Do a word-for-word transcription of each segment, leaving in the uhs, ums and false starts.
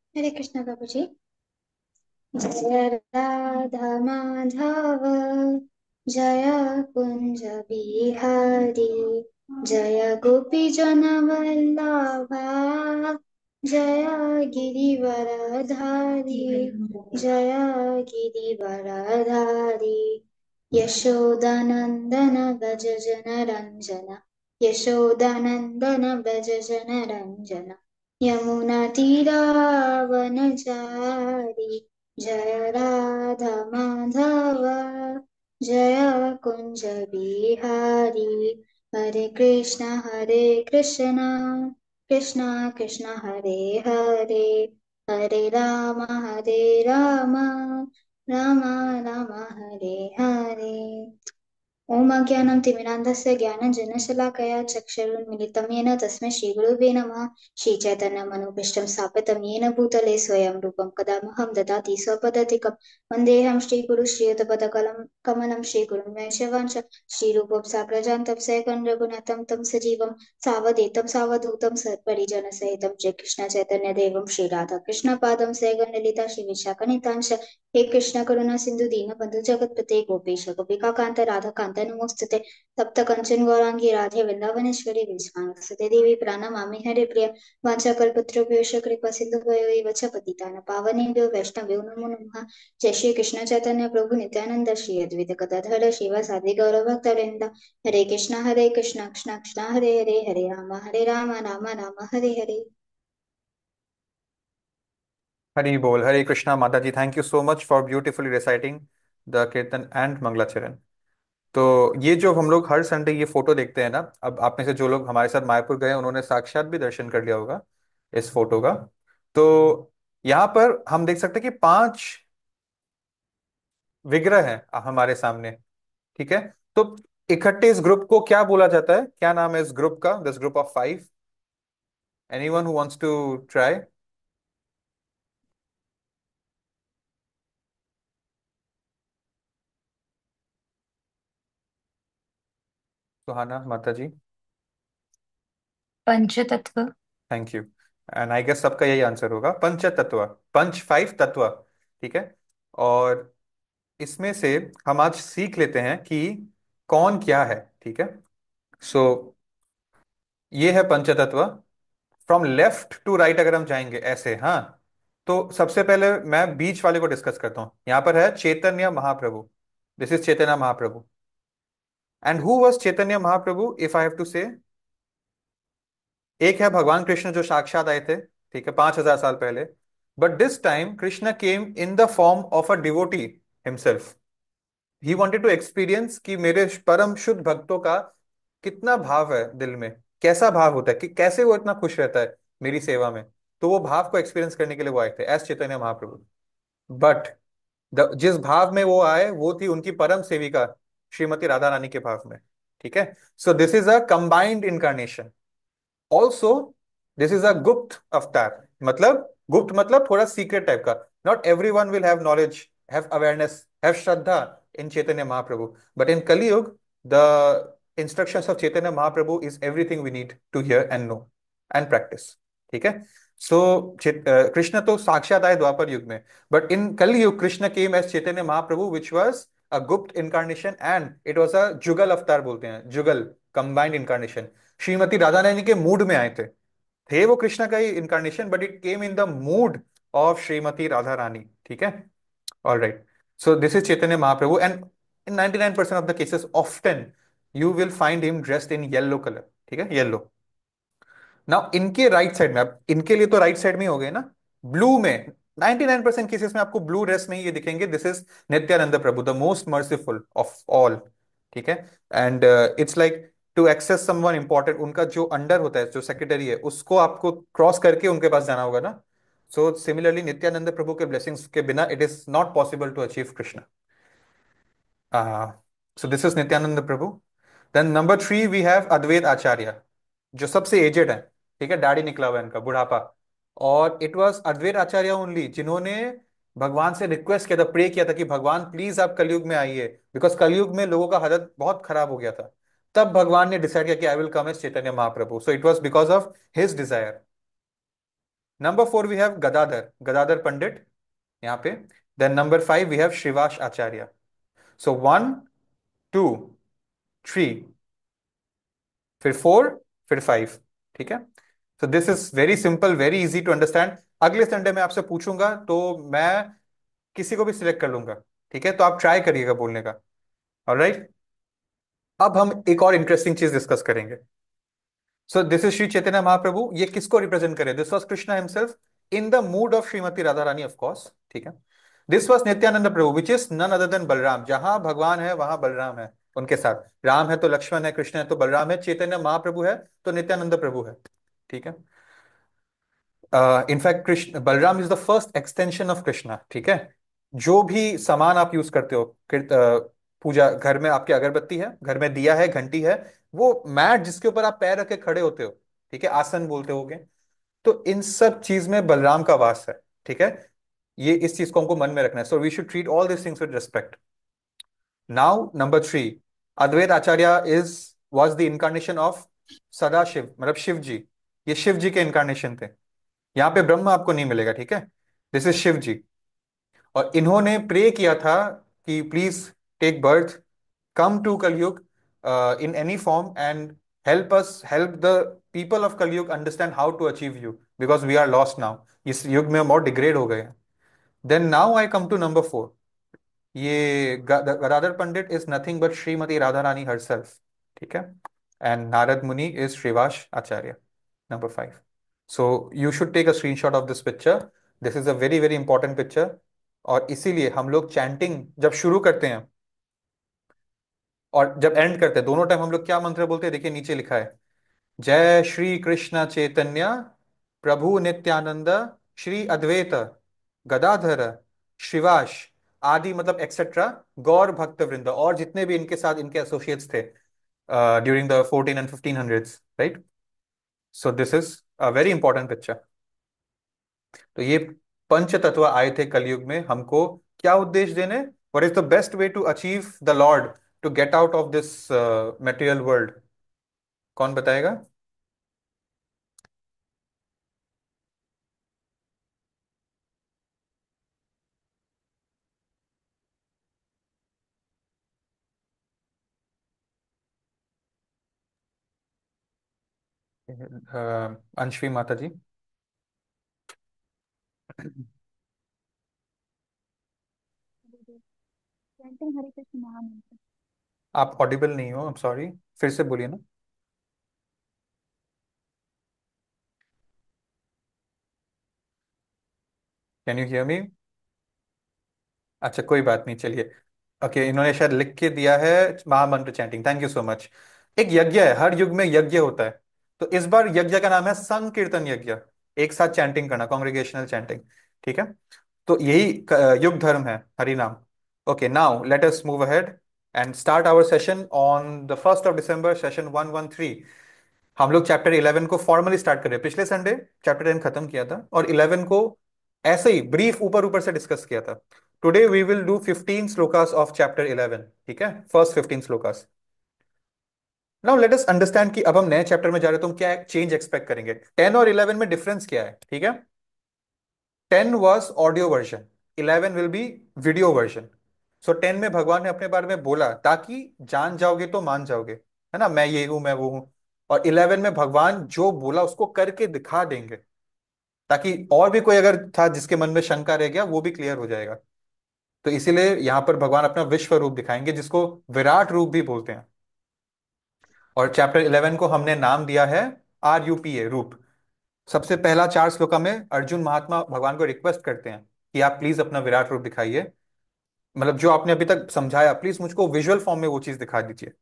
हरे कृष्णा बाबू जी। जय राधा माधव, जय कुंज बिहारी, जय गोपी जन वल्लभा, जय गिरिवरधारी, जय गिरिवरधारी। यशोदानंदन व्रज जन रंजन, यशोदानंदन व्रज जन रंजन, यमुना तीरावनचारी, जय राधा माधव, जय कुंज बिहारी। हरे कृष्णा हरे कृष्णा, कृष्णा कृष्णा हरे हरे, हरे राम हरे राम, राम राम हरे हरे। ओम अज्ञानं तिमिरान्धस्य ज्ञानञ्जनशलाकया चक्षुरुन्मिलितं येन तस्मै श्रीगुरुवे नमः। श्रीचैतन्यमनोभीष्टं स्थापितं येन भूतले स्वयं रूपं कदा मह्यं ददाति स्वपदातिकं। वन्देऽहं श्रीगुरु श्रीयुतपदकलं कमलं श्रीगुरुं वैष्णवांश श्रीरूपं साग्रजातं सैकं रघुनाथं तं सजीवं सावधूतं सावधूतं सत्परिजनसहितं श्रीकृष्ण चैतन्यदेवं श्रीराधाकृष्णपादं सैगं ललिता श्रीविशाखनितांश। हे कृष्ण करुणा सिंधु दीनबंधु जगतपते गोपेश गोपिका कांत राधा कांत नमोस्तुते। तप्त कंचन गौरांगी राधे वृंदावनेश्वरी विष्णुसुते देवी प्रणमामि हरे प्रिय। वाञ्छाकल्पतरुभ्यश्च कृपा सिन्धुभ्यो च पतितानां पावनेभ्यो वैष्णवेभ्यो नमो नमः। जय श्री कृष्ण चैतन्य प्रभु नित्यानंद श्री अद्वैत गदाधर शिवासादि गौरभक्तवृंद। हरे कृष्णा हरे कृष्णा कृष्णा कृष्णा हरे हरे, हरे राम हरे राम राम राम हरे हरे। हरी बोल। हरे कृष्णा माता जी, thank you so much for beautifully reciting the kirtan and mangalacharan. तो ये जो हम लोग हर संडे ये फोटो देखते हैं ना, अब आप में से जो लोग हमारे साथ मायापुर गए उन्होंने साक्षात भी दर्शन कर लिया होगा इस फोटो का। तो यहाँ पर हम देख सकते हैं कि पांच विग्रह हैं हमारे सामने। ठीक है। तो इकट्ठे इस ग्रुप को क्या बोला जाता है, क्या नाम है इस ग्रुप का, this group of five? Anyone who wants to try? Suhana माता जी। पंचतत्व। Thank you. And I guess सबका यही आंसर होगा, पंच तत्व। पंच फाइव तत्व। ठीक है। और इसमें से हम आज सीख लेते हैं कि कौन क्या है। ठीक है। सो ये है पंचतत्व। फ्रॉम लेफ्ट टू राइट अगर हम जाएंगे ऐसे, हाँ, तो सबसे पहले मैं बीच वाले को डिस्कस करता हूं। यहां पर है Chaitanya Mahaprabhu. This is Chaitanya Mahaprabhu. And who was Chaitanya Mahaprabhu if I have to say? एक है भगवान कृष्ण जो साक्षात आए थे, ठीक है, पांच हजार साल पहले। But this time Krishna came in the form of a devotee himself. He wanted to experience कि मेरे परम शुद्ध भक्तों का कितना भाव है दिल में, कैसा भाव होता है, कि कैसे वो इतना खुश रहता है मेरी सेवा में। तो वो भाव को एक्सपीरियंस करने के लिए वो आए थे as Chaitanya Mahaprabhu. But the जिस भाव में वो आए वो थी उनकी परम सेविका श्रीमती राधा रानी के भाव में। ठीक है। So this is a combined incarnation. Also this is a gupt avatar. मतलब गुप्त मतलब थोड़ा सीक्रेट टाइप का। Not every one will have knowledge, have awareness, have shraddha in Chaitanya Mahaprabhu. But in Kalyug the instructions of Chaitanya Mahaprabhu is everything we need to hear and know and practice. ठीक है। सो कृष्ण तो साक्षात आए द्वापर युग में, but in Kalyug Krishna came as Chaitanya Mahaprabhu which was a gupt incarnation and it was a jugal avatar, बोलते हैं जुगल, कंबाइंड इनकारनेशन। श्रीमती राधा रानी के मूड में आए थे थे वो कृष्ण का ही incarnation, but it came in the mood of Shrimati Radha Rani. ठीक है। All right. So this is Chaitanya Mahaprabhu and in ninety nine percent of the cases often you will find him dressed in yellow colour. ठीक है, येलो। नाउ इनके right side में, अब इनके लिए तो राइट साइड में ही हो गए ना, ब्लू में नाइंटी नाइन परसेंट केसेस में आपको ब्लू ड्रेस में ही ये दिखेंगे। This is Nityanand Prabhu, the most merciful of all. ठीक है। And it's like to access someone important, उनका जो अंडर होता है, जो सेक्रेटरी है, उसको आपको क्रॉस करके उनके पास जाना होगा ना। सो सिमिलरली नित्यानंद प्रभु के ब्लेसिंग्स के बिना it is not possible to achieve Krishna. uh, so this is Nityananda Prabhu. Then number three we have Advait Acharya, जो सबसे एजेड है। ठीक है, दाढ़ी निकला हुआ है इनका, बुढ़ापा। और it was Advaita Acharya only जिन्होंने भगवान से रिक्वेस्ट किया था, प्रे किया था कि भगवान प्लीज आप कलयुग में आइए, बिकॉज कलयुग में लोगों का हालत बहुत खराब हो गया था। तब भगवान ने डिसाइड किया कि I will come as Chaitanya Mahaprabhu. So it was because of his desire. Number four we have Gadadhar, Gadadhar Pandit यहाँ पे। Then number five we have Shrivas Acharya. So one, two, three, फिर फोर, फिर फाइव। ठीक है। So this is very simple, very easy to understand. अगले Sunday में आपसे पूछूंगा तो मैं किसी को भी सिलेक्ट कर लूंगा। ठीक है, तो आप ट्राई करिएगा बोलने का। ऑलराइट। अब हम एक और इंटरेस्टिंग चीज डिस्कस करेंगे। So this is Shri Chaitanya Mahaprabhu, ये किसको रिप्रेजेंट करे? This was Krishna himself in the mood of Shrimati Radha Rani, of course. ठीक है। This was Nityanand Prabhu which is none other than Balram. जहां भगवान है वहां बलराम है उनके साथ। राम है तो लक्ष्मण है, कृष्ण है तो बलराम है, चैतन्य महाप्रभु है तो नित्यानंद प्रभु है। ठीक है। In fact Krishna Balram is the first extension of Krishna. ठीक है। जो भी सामान आप यूज करते हो, किर- अ, पूजा घर में, आपकी अगरबत्ती है, घर में दिया है, घंटी है, वो मैट जिसके ऊपर आप पैर रख के खड़े होते हो, ठीक है, आसन बोलते होगे, तो इन सब चीज में बलराम का वास है। ठीक है। ये इस चीज को हमको मन में रखना है। So we should treat all this things with respect. Now number three, Advaita Acharya is was the incarnation of Sadashiv, मतलब शिव जी। ये शिव जी के इनकारनेशन थे। यहाँ पे ब्रह्म आपको नहीं मिलेगा। ठीक है। This is Shiv ji. और इन्होंने प्रे किया था कि please take birth, come to Kalyug in any form and help us, help the people of Kalyug understand how to achieve you, because we are lost now. इस युग में हम और डिग्रेड हो गए हैं। Then now I come to number four. ये ग- Gadadhar Pandit is nothing but Shrimati Radha Rani herself. ठीक है। And Narad Muni is Shrivas Acharya, number five. So you should take a screenshot of this picture. This is a very very important picture. और इसीलिए हम लोग chanting जब शुरू करते हैं और जब एंड करते हैं, दोनों टाइम हम लोग क्या मंत्र बोलते हैं? देखिए नीचे लिखा है, जय श्री कृष्ण चैतन्य प्रभु नित्यानंद श्री अद्वैत गदाधर श्रीवास आदि, मतलब एक्सेट्रा, गौर भक्त वृंद, और जितने भी इनके साथ इनके एसोसिएट्स थे during the fourteen and fifteen hundreds, right? So this is a very important picture. तो ये पंच तत्व आए थे कलयुग में हमको क्या उद्देश्य देने? What is the best way to achieve the lord, to get out of this material world? कौन बताएगा? अ, अंशवी माता जी। चैंटिंग हरे कृष्ण महामंत्र। आप ऑडिबल नहीं हो, आई एम सॉरी। फिर से बोलिए ना। Can you hear me? अच्छा, कोई बात नहीं, चलिए। ओके, इन्होंने शायद लिख के दिया है महामंत्र chanting. Thank you so much. एक यज्ञ है, हर युग में यज्ञ होता है। तो इस बार यज्ञ का नाम है संकीर्तन यज्ञ। एक साथ चैंटिंग करना, कॉन्ग्रेगेशनल चैंटिंग। ठीक है। तो यही क- युग धर्म है, हरि नाम। Okay, now let us move ahead and start our session on the first of December, session one one three. हम लोग चैप्टर इलेवन को फॉर्मली स्टार्ट कर रहे हैं। पिछले संडे चैप्टर टेन खत्म किया था और इलेवन को ऐसे ही ब्रीफ ऊपर ऊपर से डिस्कस किया था। Today we will do fifteen shlokas of chapter eleven. ठीक है, first fifteen shlokas. Now let us understand कि अब हम नए चैप्टर में जा रहे हैं तो हम क्या चेंज एक्सपेक्ट करेंगे। टेन और इलेवन में डिफरेंस क्या है? ठीक है। Ten was audio version, eleven will be video version. So ten में भगवान ने अपने बारे में बोला ताकि जान जाओगे तो मान जाओगे, है ना, मैं ये हूं, मैं वो हूं। और इलेवन में भगवान जो बोला उसको करके दिखा देंगे, ताकि और भी कोई अगर था जिसके मन में शंका रह गया वो भी क्लियर हो जाएगा। तो इसीलिए यहां पर भगवान अपना विश्व रूप दिखाएंगे, जिसको विराट रूप भी बोलते हैं। और चैप्टर इलेवन को हमने नाम दिया है आर यू पी ए, रूप। सबसे पहला चार श्लोका में अर्जुन महात्मा भगवान को रिक्वेस्ट करते हैं कि आप प्लीज अपना विराट रूप दिखाइए। मतलब जो आपने अभी तक समझाया, प्लीज मुझको विजुअल फॉर्म में वो चीज दिखा दीजिए।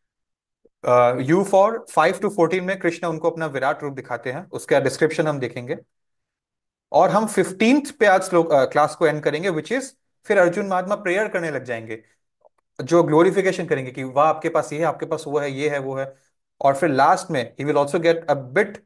You four five to fourteen में कृष्ण उनको अपना विराट रूप दिखाते हैं, उसका डिस्क्रिप्शन हम देखेंगे। और हम फिफ्टींथ पे आज श्लोक क्लास को एंड करेंगे, विच इज फिर अर्जुन महात्मा प्रेयर करने लग जाएंगे, जो ग्लोरिफिकेशन करेंगे कि वाह आपके पास ये है, आपके पास वो है, ये है, वो है। और फिर लास्ट में ही will also get a bit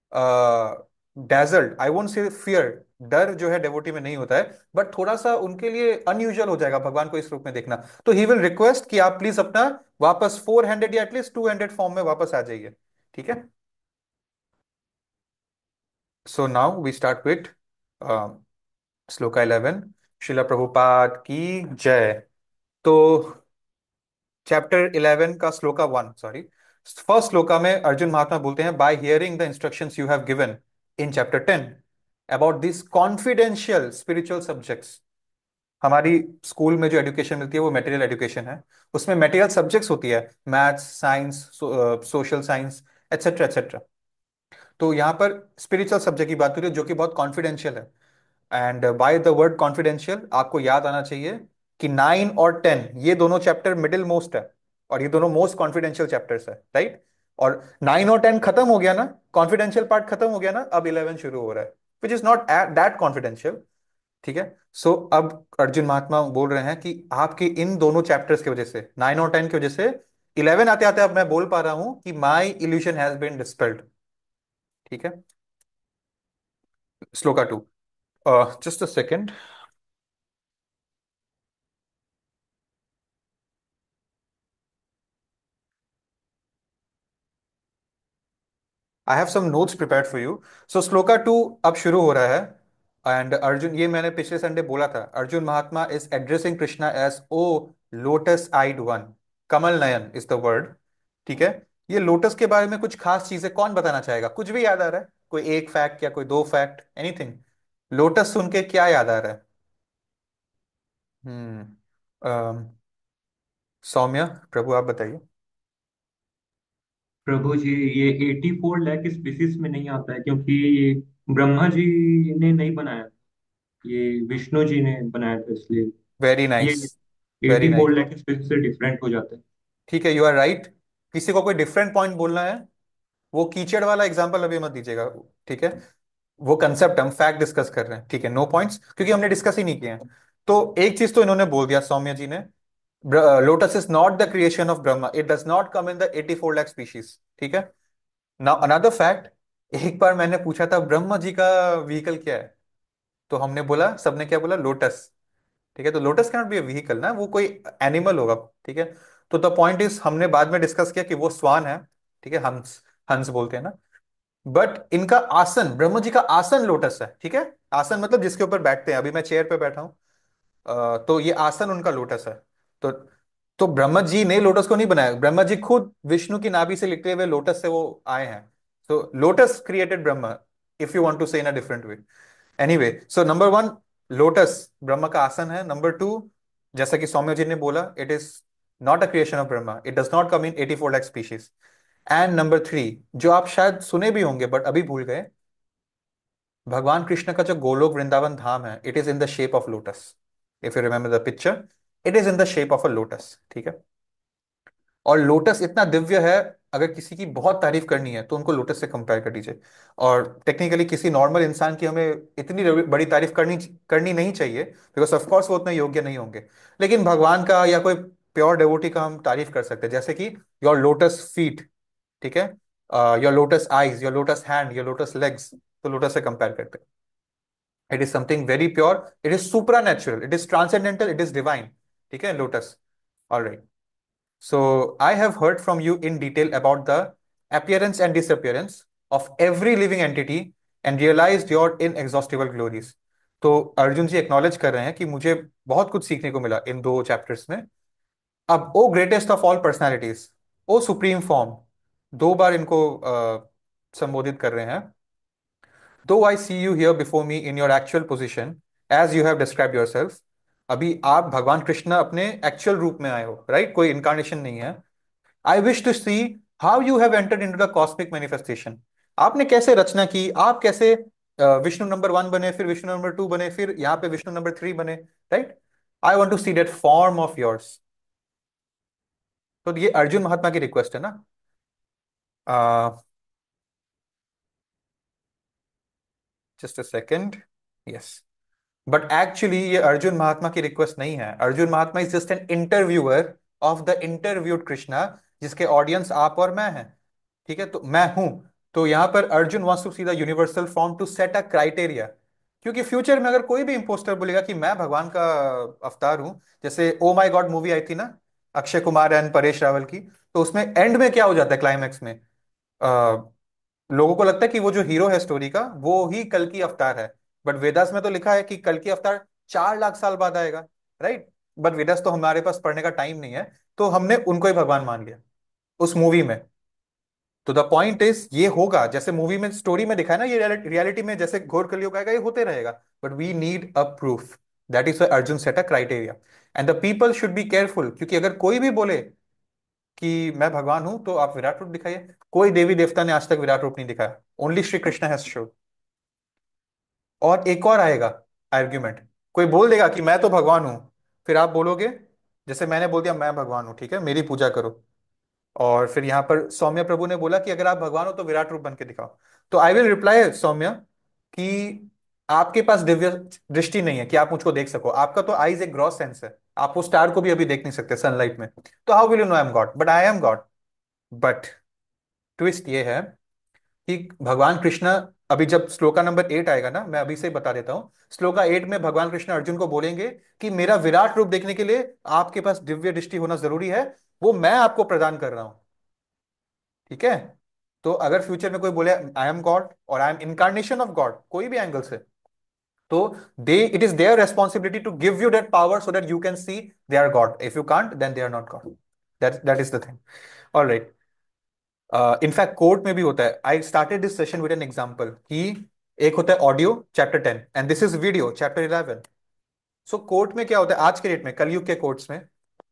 dazzled, I won't say fear, डर जो है डेवोटी में नहीं होता है, बट थोड़ा सा उनके लिए अनयूजुअल हो जाएगा भगवान को इस रूप में देखना। तो ही विल रिक्वेस्ट कि आप प्लीज अपना वापस फोर हंड्रेड या एटलीस्ट टू हंड्रेड फॉर्म में वापस आ जाइए। ठीक है। So now we start with shloka eleven. Shila Prabhupad की जय। तो चैप्टर इलेवन का shloka one, sorry, first shloka में अर्जुन महात्मा बोलते हैं, by hearing the instructions you have given in chapter ten about this confidential spiritual subjects. हमारी स्कूल में जो एजुकेशन मिलती है वो मटेरियल एजुकेशन है। उसमें मटेरियल सब्जेक्ट्स होती है, maths, science, social science, etcetera etcetera. तो यहाँ पर स्पिरिचुअल सब्जेक्ट की बात हो रही है जो कि बहुत कॉन्फिडेंशियल है। And by the word confidential आपको याद आना चाहिए कि नाइन और टेन ये दोनों चैप्टर मिडिल मोस्ट है, और ये दोनों मोस्ट कॉन्फिडेंशियल चैप्टर्स है, राइट। और नाइन और टेन खत्म हो गया ना, कॉन्फिडेंशियल पार्ट खत्म हो गया ना, अब इलेवन शुरू हो रहा है, which is not that confidential. ठीक है। सो अब अर्जुन महात्मा बोल रहे हैं कि आपके इन दोनों चैप्टर्स की वजह से, नाइन और टेन की वजह से, इलेवन आते आते अब मैं बोल पा रहा हूं कि my illusion has been dispelled. ठीक है। Shloka two, just a second. I have some notes prepared for you. So shloka two अब शुरू हो रहा है। एंड अर्जुन, ये मैंने पिछले संडे बोला था, Arjun Mahatma is addressing Krishna as O lotus eyed one. Kamal nayan is the word. ठीक है। ये लोटस के बारे में कुछ खास चीजें कौन बताना चाहेगा? कुछ भी याद आ रहा है? कोई एक फैक्ट या कोई दो फैक्ट, एनीथिंग? लोटस सुन के क्या याद आ रहा है? हम्म अम, सौम्या, प्रभु आप बताइए। प्रभु जी, ये एटी फोर लैख स्पीसीज में नहीं आता है, क्योंकि ये ब्रह्मा जी ने नहीं बनाया, ये विष्णु जी ने बनाया था, इसलिए वेरी ये nice, very eighty nice. Four lakh species से डिफरेंट हो जाता है। ठीक है, यू आर राइट। किसी को कोई डिफरेंट पॉइंट बोलना है? वो कीचड़ वाला एग्जांपल अभी मत दीजिएगा। ठीक है। वो कंसेप्ट हम फैक्ट डिस्कस कर रहे हैं, ठीक है, नो पॉइंट्स, क्योंकि हमने डिस्कस ही नहीं किए हैं। तो एक चीज तो इन्होंने बोल दिया, सौम्य जी ने, lotus is not the creation of Brahma, it does not come in the eighty four lakh species. ठीक है। नाउ अनदर फैक्ट, एक बार मैंने पूछा था ब्रह्मा जी का व्हीकल क्या है, तो हमने बोला, सबने क्या बोला? लोटस। ठीक है। तो lotus cannot be a vehicle ना, वो कोई एनिमल होगा। ठीक है। तो द पॉइंट इज, हमने बाद में डिस्कस किया कि वो स्वान है। ठीक है, हंस, हंस बोलते हैं ना। बट इनका आसन, ब्रह्मा जी का आसन लोटस है। ठीक है। आसन मतलब जिसके ऊपर बैठते हैं, अभी मैं चेयर पे बैठा हूं, अ, तो ये आसन उनका लोटस है। तो तो ब्रह्मा जी ने लोटस को नहीं बनाया, ब्रह्मा जी खुद विष्णु की नाभि से निकले हुए लोटस से वो आए हैं। So lotus created Brahma, if you want to say in a different way. Anyway, so number one, lotus Brahma का आसन है। नंबर टू, जैसा कि सौम्य जी ने बोला, it is not a creation of Brahma, it does not come in eighty four lakh species. And number three, जो आप शायद सुने भी होंगे बट अभी भूल गए, भगवान कृष्ण का जो गोलोक वृंदावन धाम है, it is in the shape of lotus. If you remember the picture, it is in the shape of a lotus. ठीक है। और लोटस इतना दिव्य है, अगर किसी की बहुत तारीफ करनी है तो उनको लोटस से कंपेयर कर दीजिए। और टेक्निकली किसी नॉर्मल इंसान की हमें इतनी बड़ी तारीफ करनी करनी नहीं चाहिए, बिकॉज ऑफ कोर्स वो उतने योग्य नहीं होंगे। लेकिन भगवान का या कोई प्योर डेवोटी का हम तारीफ कर सकते हैं, जैसे कि योर लोटस फीट। ठीक है। Your lotus eyes, your lotus hand, your lotus legs, तो लोटस से कंपेयर करते हैं। It is something very pure, it is supernatural, it is transcendental, it is divine. ठीक है, lotus. All, so I have heard from you in detail about the appearance and disappearance of every living entity and realized your inexhaustible glories. तो अर्जुन जी acknowledge कर रहे हैं कि मुझे बहुत कुछ सीखने को मिला इन दो चैप्टर्स में। अब O greatest of all personalities, O supreme form, दो बार इनको अ, संबोधित कर रहे हैं। Though I see you here before me in your actual position as you have describe yourself. अभी आप भगवान कृष्ण अपने एक्चुअल रूप में आए हो, राइट right? कोई इनकारनेशन नहीं है। I wish to see how you have entered into the cosmic manifestation. आपने कैसे रचना की, आप कैसे अ, विष्णु नंबर वन बने, फिर विष्णु नंबर टू बने, फिर यहाँ पे विष्णु नंबर थ्री बने, right. I want to see that form of yours. तो ये अर्जुन महात्मा की रिक्वेस्ट है ना। Just a second. Yes. But actually ये अर्जुन महात्मा की रिक्वेस्ट नहीं है, Arjun Mahatma is just an interviewer of the interviewed Krishna, जिसके ऑडियंस आप और मैं हैं। ठीक है, तो मैं हूं। तो यहां पर Arjun wants to see the universal form to set a criteria, क्योंकि फ्यूचर में अगर कोई भी इंपोस्टर बोलेगा कि मैं भगवान का अवतार हूं, जैसे ओ माई गॉड मूवी आई थी ना, अक्षय कुमार एंड परेश रावल की, तो उसमें एंड में क्या हो जाता है, क्लाइमैक्स में लोगों को लगता है कि वो जो हीरो है स्टोरी का वो ही कल की अवतार है, बट वेदास में तो लिखा है कि कल की अवतार चार लाख साल बाद आएगा, राइट? बट वेदास तो हमारे पास पढ़ने का टाइम नहीं है, तो हमने उनको ही भगवान मान लिया उस मूवी में। तो द पॉइंट इज ये होगा जैसे मूवी में स्टोरी में दिखा है ना, ये रियलिटी में जैसे घोर कलयुग आएगा ये होते रहेगा, but we need a proof. That is Arjun set a criteria, and the people should be careful, क्योंकि अगर कोई भी बोले कि मैं भगवान हूं तो आप विराट रूप दिखाइए। कोई देवी देवता ने आज तक विराट रूप नहीं दिखाया, only Shri Krishna has showed. और एक और आएगा आर्ग्यूमेंट, कोई बोल देगा कि मैं तो भगवान हूं, फिर आप बोलोगे जैसे मैंने बोल दिया मैं भगवान हूं, ठीक है मेरी पूजा करो। और फिर यहां पर सौम्य प्रभु ने बोला कि अगर आप भगवान हो तो विराट रूप बन के दिखाओ। तो आई विल रिप्लाई सौम्य कि आपके पास दिव्य दृष्टि नहीं है कि आप मुझको देख सको, आपका तो आईज एक ग्रॉस सेंस है, आप वो स्टार को भी अभी देख नहीं सकते सनलाइट में। तो how will you know I am God? But I am God. But twist ये है कि भगवान कृष्ण, अभी जब श्लोका नंबर एट आएगा ना, मैं अभी से ही बता देता हूं, श्लोका एट में भगवान कृष्ण अर्जुन को बोलेंगे कि मेरा विराट रूप देखने के लिए आपके पास दिव्य दृष्टि होना जरूरी है, वो मैं आपको प्रदान कर रहा हूं, ठीक है? तो अगर फ्यूचर में कोई बोले आई एम गॉड और I am incarnation of God, कोई भी एंगल से, तो they it is their responsibility to give you that power so that you can see they are God. If you can't then they are not God. That that is the thing. Alright. In fact court में भी होता है। I started this session with an example कि एक होता है audio chapter ten and this is video chapter eleven. So court में क्या होता है आज के डेट में, कलयुग के कोर्ट्स में,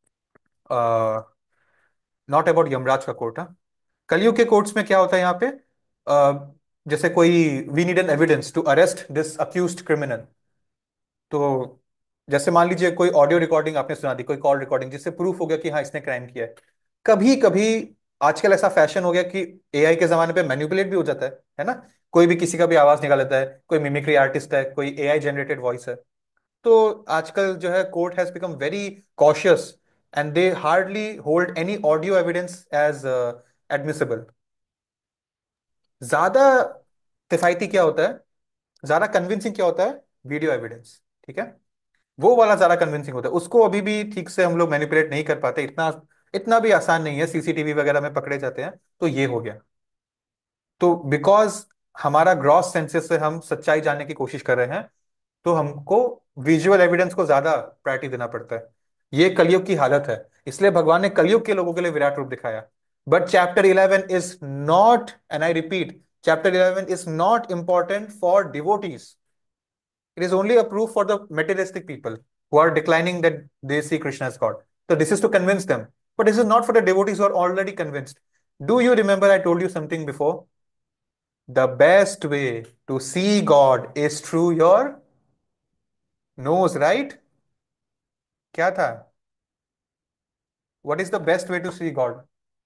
नॉट अबाउट यमराज का कोर्ट, हाँ, कलयुग के कोर्ट्स में क्या होता है यहाँ पे, अ, जैसे कोई we need an evidence to arrest this accused criminal. तो जैसे मान लीजिए कोई ऑडियो रिकॉर्डिंग आपने सुना दी, कोई कॉल रिकॉर्डिंग जिससे प्रूफ हो गया कि हाँ इसने क्राइम किया है। कभी कभी आजकल ऐसा फैशन हो गया कि एआई के जमाने पे मैनिपुलेट भी हो जाता है है ना? कोई भी किसी का भी आवाज निकाल लेता है, कोई मिमिक्री आर्टिस्ट है, कोई एआई जनरेटेड वॉइस है। तो आजकल जो है court has become very cautious and they hardly hold any audio evidence as admissible. ज्यादा किफायती क्या होता है, ज्यादा कन्विंसिंग क्या होता है? वीडियो एविडेंस, ठीक है? वो वाला ज्यादा कन्विंसिंग होता है, उसको अभी भी ठीक से हम लोग मैनिपुलेट नहीं कर पाते, इतना इतना भी आसान नहीं है, सीसीटीवी वगैरह में पकड़े जाते हैं। तो ये हो गया। तो बिकॉज हमारा ग्रॉस सेंसेस से हम सच्चाई जानने की कोशिश कर रहे हैं, तो हमको विजुअल एविडेंस को ज्यादा प्रायोरिटी देना पड़ता है। ये कलयुग की हालत है, इसलिए भगवान ने कलयुग के लोगों के लिए विराट रूप दिखाया। But chapter eleven is not, and I repeat, chapter eleven is not important for devotees. It is only a proof for the materialistic people who are declining that they see Krishna as God. So this is to convince them. But this is not for the devotees who are already convinced. Do you remember I told you something before? The best way to see God is through your nose, right? क्या था? What is the best way to see God?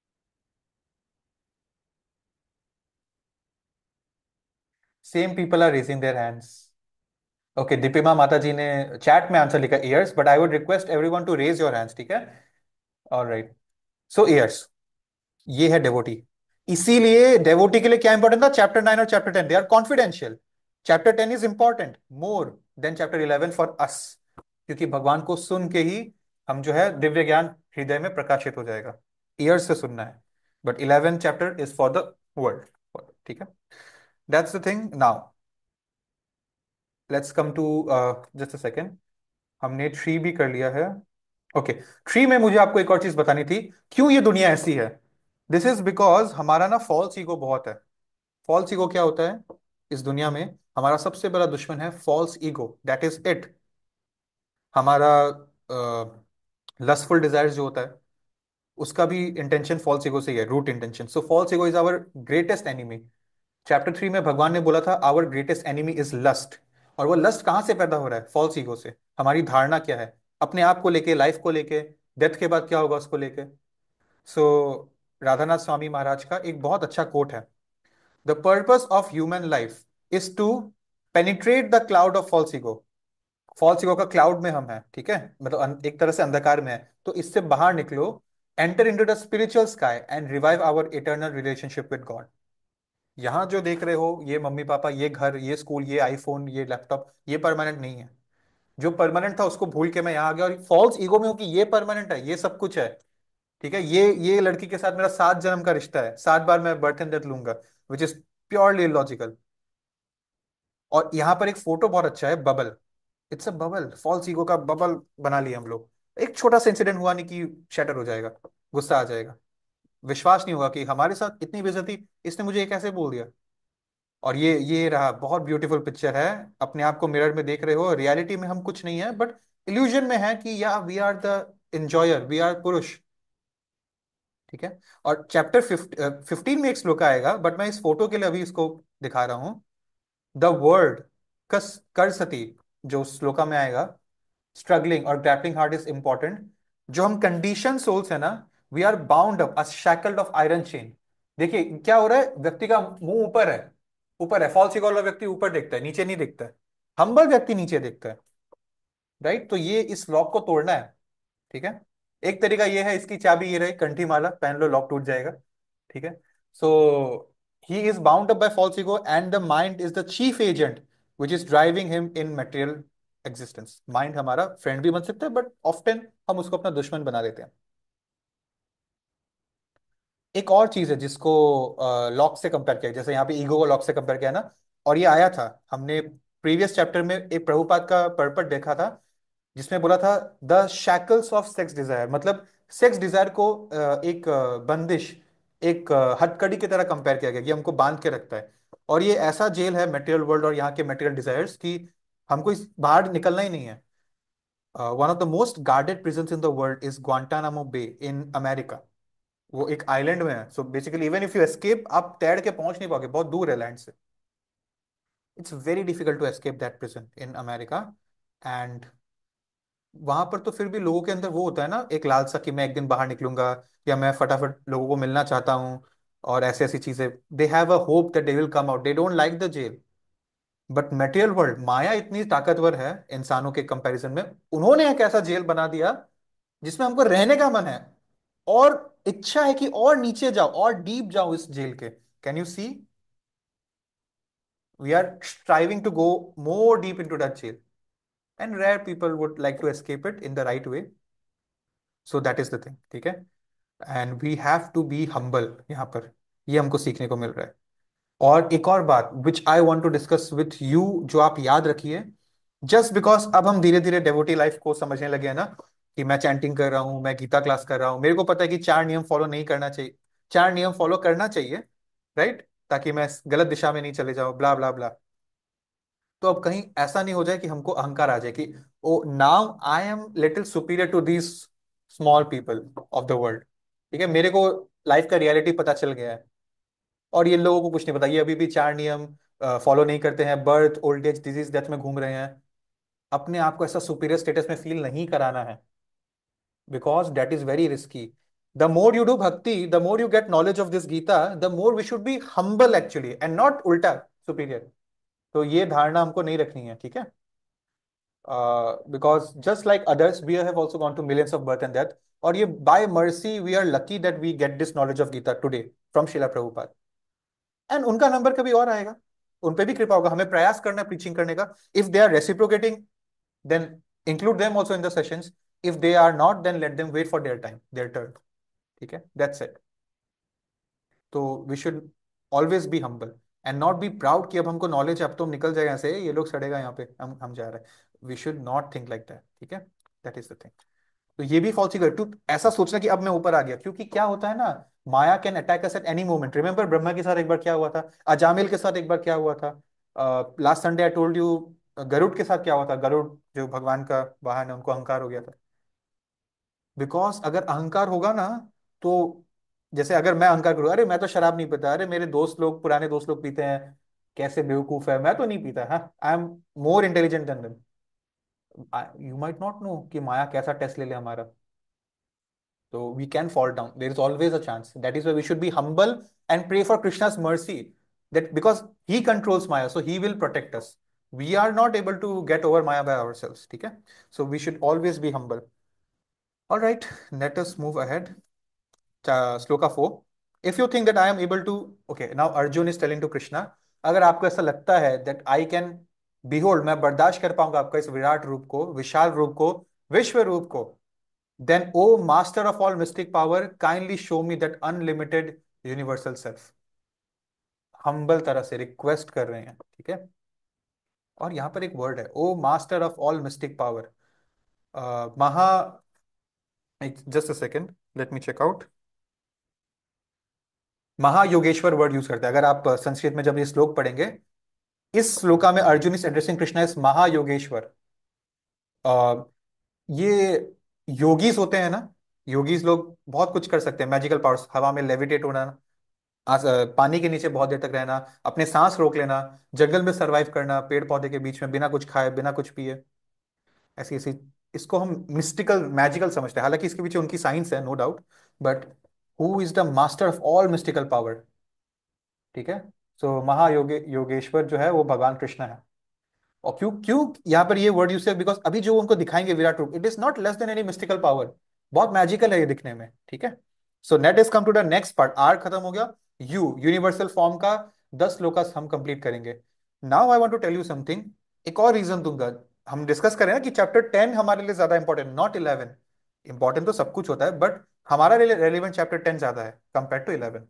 Same people are raising their hands. Okay, दीपिमा माता जी ने chat में answer लिखा ears, but I would request everyone to raise your hands, ठीक है? Alright. सो years, ये है डेवोटी। इसीलिए डेवोटी के लिए क्या इंपॉर्टेंट था? चैप्टर नाइन और chapter ten, they are confidential. Chapter ten is important more than chapter eleven for us, क्योंकि भगवान को सुन के ही हम जो है दिव्य ज्ञान हृदय में प्रकाशित हो जाएगा। ईयर से सुनना है, but eleven chapter is for the world, ठीक है? That's the thing. Now let's come to, just a second, हमने थ्री भी कर लिया है। ओके, थ्री में मुझे आपको एक और चीज बतानी थी, क्यों ये दुनिया ऐसी है। दिस इज बिकॉज हमारा ना फॉल्स ईगो बहुत है। फॉल्स ईगो क्या होता है इस दुनिया में? हमारा सबसे बड़ा दुश्मन है false ego, that is it. हमारा लस्टफुल डिजायर जो होता है उसका भी इंटेंशन फॉल्स ईगो से ही है, root intention. So false ego is our greatest enemy. Chapter three में भगवान ने बोला था our greatest enemy is lust. और वो लस्ट कहाँ से पैदा हो रहा है? फॉल्स ईगो से। हमारी धारणा क्या है अपने आप को लेके, लाइफ को लेके, डेथ के बाद क्या होगा उसको लेके। सो राधानाथ स्वामी महाराज का एक बहुत अच्छा कोट है, the purpose of human life is to penetrate the cloud of false ego. False ego का क्लाउड में हम हैं, ठीक है, मतलब अन- एक तरह से अंधकार में है, तो इससे बाहर निकलो, enter into the spiritual sky and revive our eternal relationship with God. यहाँ जो देख रहे हो, ये मम्मी पापा, ये घर, ये स्कूल, ये आईफोन, ये लैपटॉप, ये परमानेंट नहीं है। जो परमानेंट था उसको भूल के मैं यहाँ आ गया और फॉल्स ईगो में हूँ कि ये परमानेंट है, ये सब कुछ है, ठीक है, ये ये लड़की के साथ मेरा सात जन्म का रिश्ता है, सात बार मैं बर्थ एंड डेथ लूंगा, विच इज प्योरली लॉजिकल। और यहां पर एक फोटो बहुत अच्छा है, bubble. It's a bubble, false ego का बबल बना लिया हम लोग। एक छोटा सा इंसिडेंट हुआ नहीं कि शटर हो जाएगा, गुस्सा आ जाएगा, विश्वास नहीं होगा कि हमारे साथ इतनी बेइज्जती, इसने मुझे ये कैसे बोल दिया। और ये ये रहा, बहुत ब्यूटीफुल पिक्चर है। अपने आप को मिरर में देख रहे हो, रियलिटी में हम कुछ नहीं है, बट इल्यूजन में है कि या we are the enjoyer, we are purush. ठीक है। और चैप्टर फिफ्टीन में एक श्लोक आएगा, बट मैं इस फोटो के लिए अभी इसको दिखा रहा हूं। द वर्ड कस कर सती, जो श्लोका में आएगा, स्ट्रगलिंग और ग्रैपलिंग हार्ड इज इंपॉर्टेंट। जो हम कंडीशन सोल्स है ना, we are bound up shackled of iron chain. देखिए क्या हो रहा है, व्यक्ति का मुंह ऊपर है, ऊपर है, फॉल्स वाला व्यक्ति ऊपर देखता है, नीचे नहीं देखता है। हम्बल व्यक्ति नीचे देखता है। राइट, तो ये इस लॉक को तोड़ना है। ठीक है। एक तरीका ये है, इसकी चाबी ये रही, कंठी माला पहन लो, लॉक टूट जाएगा। ठीक है। So he is bound up by false ego and the mind is the chief agent which is driving him in material existence. Mind हमारा फ्रेंड भी बन सकता है, बट ऑफ्टन हम उसको अपना दुश्मन बना देते हैं। एक और चीज है जिसको लॉक से कंपेयर किया, जैसे यहाँ पे ईगो को लॉक से कंपेयर किया ना, और ये आया था हमने प्रीवियस चैप्टर में एक प्रभुपाद का पर्पट देखा था, जिसमें बोला था the shackles of sex desire, मतलब सेक्स डिजायर को अ, एक अ, बंदिश, एक अ, हथकड़ी की तरह कंपेयर किया गया कि हमको बांध के रखता है। और ये ऐसा जेल है मटेरियल वर्ल्ड और यहाँ के मटेरियल डिजायर्स की, हमको इस बाहर निकलना ही नहीं है। One of the most guarded prisons in the world is Guantanamo Bay in America. वो एक आइलैंड में है, so basically even if you escape, आप तैर के पहुंच नहीं पाओगे, बहुत दूर है लैंड से। It's very difficult to escape that prison in America. And वहां पर तो फिर भी लोगों के अंदर वो होता है ना, एक लालसा कि मैं एक दिन बाहर निकलूंगा, या मैं फटाफट लोगों को मिलना चाहता हूँ, और ऐसी ऐसी चीजें। They have a hope that they will come out, they don't like the jail. But material world, माया इतनी ताकतवर है इंसानों के कंपैरिजन में, उन्होंने एक ऐसा जेल बना दिया जिसमें हमको रहने का मन है, और इच्छा है कि और नीचे जाओ और डीप जाओ इस जेल के। Can you see, we are striving to go more deep into that jail, and rare people would like to escape it in the right way. So that is the thing. ठीक है। And we have to be humble यहाँ पर, ये हमको सीखने को मिल रहा है। और एक और बात which I want to discuss with you, जो आप याद रखिए, जस्ट बिकॉज अब हम धीरे धीरे डेवोटी लाइफ को समझने लगे हैं ना, कि मैं चैंटिंग कर रहा हूं, मैं गीता क्लास कर रहा हूं, मेरे को पता है कि चार नियम फॉलो नहीं करना चाहिए, चार नियम फॉलो करना चाहिए, राइट, ताकि मैं गलत दिशा में नहीं चले जाऊं, ब्ला ब्ला ब्ला। तो अब कहीं ऐसा नहीं हो जाए कि हमको अहंकार आ जाए कि O now I am little superior to these small people of the world. ठीक है, मेरे को लाइफ का रियलिटी पता चल गया है, और ये लोगों को कुछ नहीं पता, ये अभी भी चार नियम फॉलो नहीं करते हैं, birth old age disease death में घूम रहे हैं। अपने आप को ऐसा सुपीरियर स्टेटस में फील नहीं कराना है, because that is very risky. The more you do bhakti, the more you get knowledge of this Gita, the more we should be humble actually, and not उल्टा सुपीरियर। तो ये धारणा हमको नहीं रखनी है। ठीक है। Because just like others we have also gone to millions of birth and death, और ये by mercy we are lucky that we get this knowledge of Gita today from Srila Prabhupada. And उनका नंबर कभी और आएगा, उन पे भी कृपा होगा, हमें प्रयास करना है प्रीचिंग करने का। If they are reciprocating, then include them also in the sessions. If they are not, then let them wait for their time, their turn. ठीक है, दैट्स इट। तो we should always be humble and not be proud कि अब हमको knowledge है, अब तो हम निकल जाएगा यहाँ से, ये लोग सड़ेगा यहाँ पे, हम हम जा रहे हैं। We should not think like that. ठीक है, दैट इज द थिंग। तो ये भी फॉल्स इगो, टू ऐसा सोचना कि अब मैं ऊपर आ गया, क्योंकि क्या होता है ना, Maya can attack us at any moment. Remember Brahma के साथ एक बार क्या हुआ था, अजामिल के साथ एक बार क्या हुआ था, last Sunday I told you, Garuda के साथ क्या हुआ था। गरुड़ जो भगवान का वाहन है, उनको अहंकार हो गया था। बिकॉज अगर अहंकार होगा ना, तो जैसे अगर मैं अहंकार करूँ, अरे मैं तो शराब नहीं पीता, अरे मेरे दोस्त लोग, पुराने दोस्त लोग पीते हैं, कैसे बेवकूफ है, मैं तो नहीं पीता, हाँ I am more intelligent than them. You might not know कि माया कैसा टेस्ट ले ले हमारा। So we can fall down. There is always a chance. That is why we should be humble and pray for Krishna's mercy. That because he controls Maya, so he will protect us. We are not able to get over Maya by ourselves. Okay? So we should always be humble. All right, let us move ahead. Uh, Sloka four. If you think that I am able to, okay, now Arjun is telling to Krishna, अगर आपको ऐसा लगता है that I can behold, मैं बर्दाश्त कर पाऊंगा आपका इस विराट रूप को, विशाल रूप को, विश्व रूप को, then, O Master of all mystic power, kindly show me that unlimited universal self. Humble तरह से रिक्वेस्ट कर रहे हैं, ठीक है। और यहाँ पर एक वर्ड है, O master of all mystic power, महा, just a second, let me check out. Mahayogeshwar word use करते हैं। अगर आप अ, संस्कृत में जब ये श्लोक पढ़ेंगे, इस श्लोका में Arjun is addressing Krishna is Mahayogeshwar. अ, ये योगीज होते हैं ना, योगीज लोग बहुत कुछ कर सकते हैं, मैजिकल पावर्स, हवा में लेविटेट होना, आस, अ, पानी के नीचे बहुत देर तक रहना, अपने सांस रोक लेना, जंगल में सरवाइव करना, पेड़ पौधे के बीच में बिना कुछ खाए बिना कुछ पिए, ऐसी ऐसी। इसको हम मिस्टिकल मैजिकल समझते हैं, हालांकि इसके पीछे उनकी साइंस है, no doubt. But who is the master of all mystical power, ठीक है। सो महायोगे योगेश्वर जो है वो भगवान कृष्ण है। और क्यों क्यों यहाँ पर ये वर्ड यूज किया, बिकॉज अभी जो उनको दिखाएंगे विराट रूप, it is not less than any mystical power, बहुत मैजिकल है ये दिखने में, ठीक है। So net is come to the next part, आर खत्म हो गया, यू यूनिवर्सल फॉर्म का दस लोकस हम कंप्लीट करेंगे। Now I want to tell you something, एक और रीजन दूंगा। हम डिस्कस करें ना कि चैप्टर टेन हमारे लिए ज्यादा इंपॉर्टेंट, नॉट इलेवन। इंपॉर्टेंट तो सब कुछ होता है, बट हमारा रेलिवेंट चैप्टर टेन ज्यादा है कंपेयर टू इलेवन।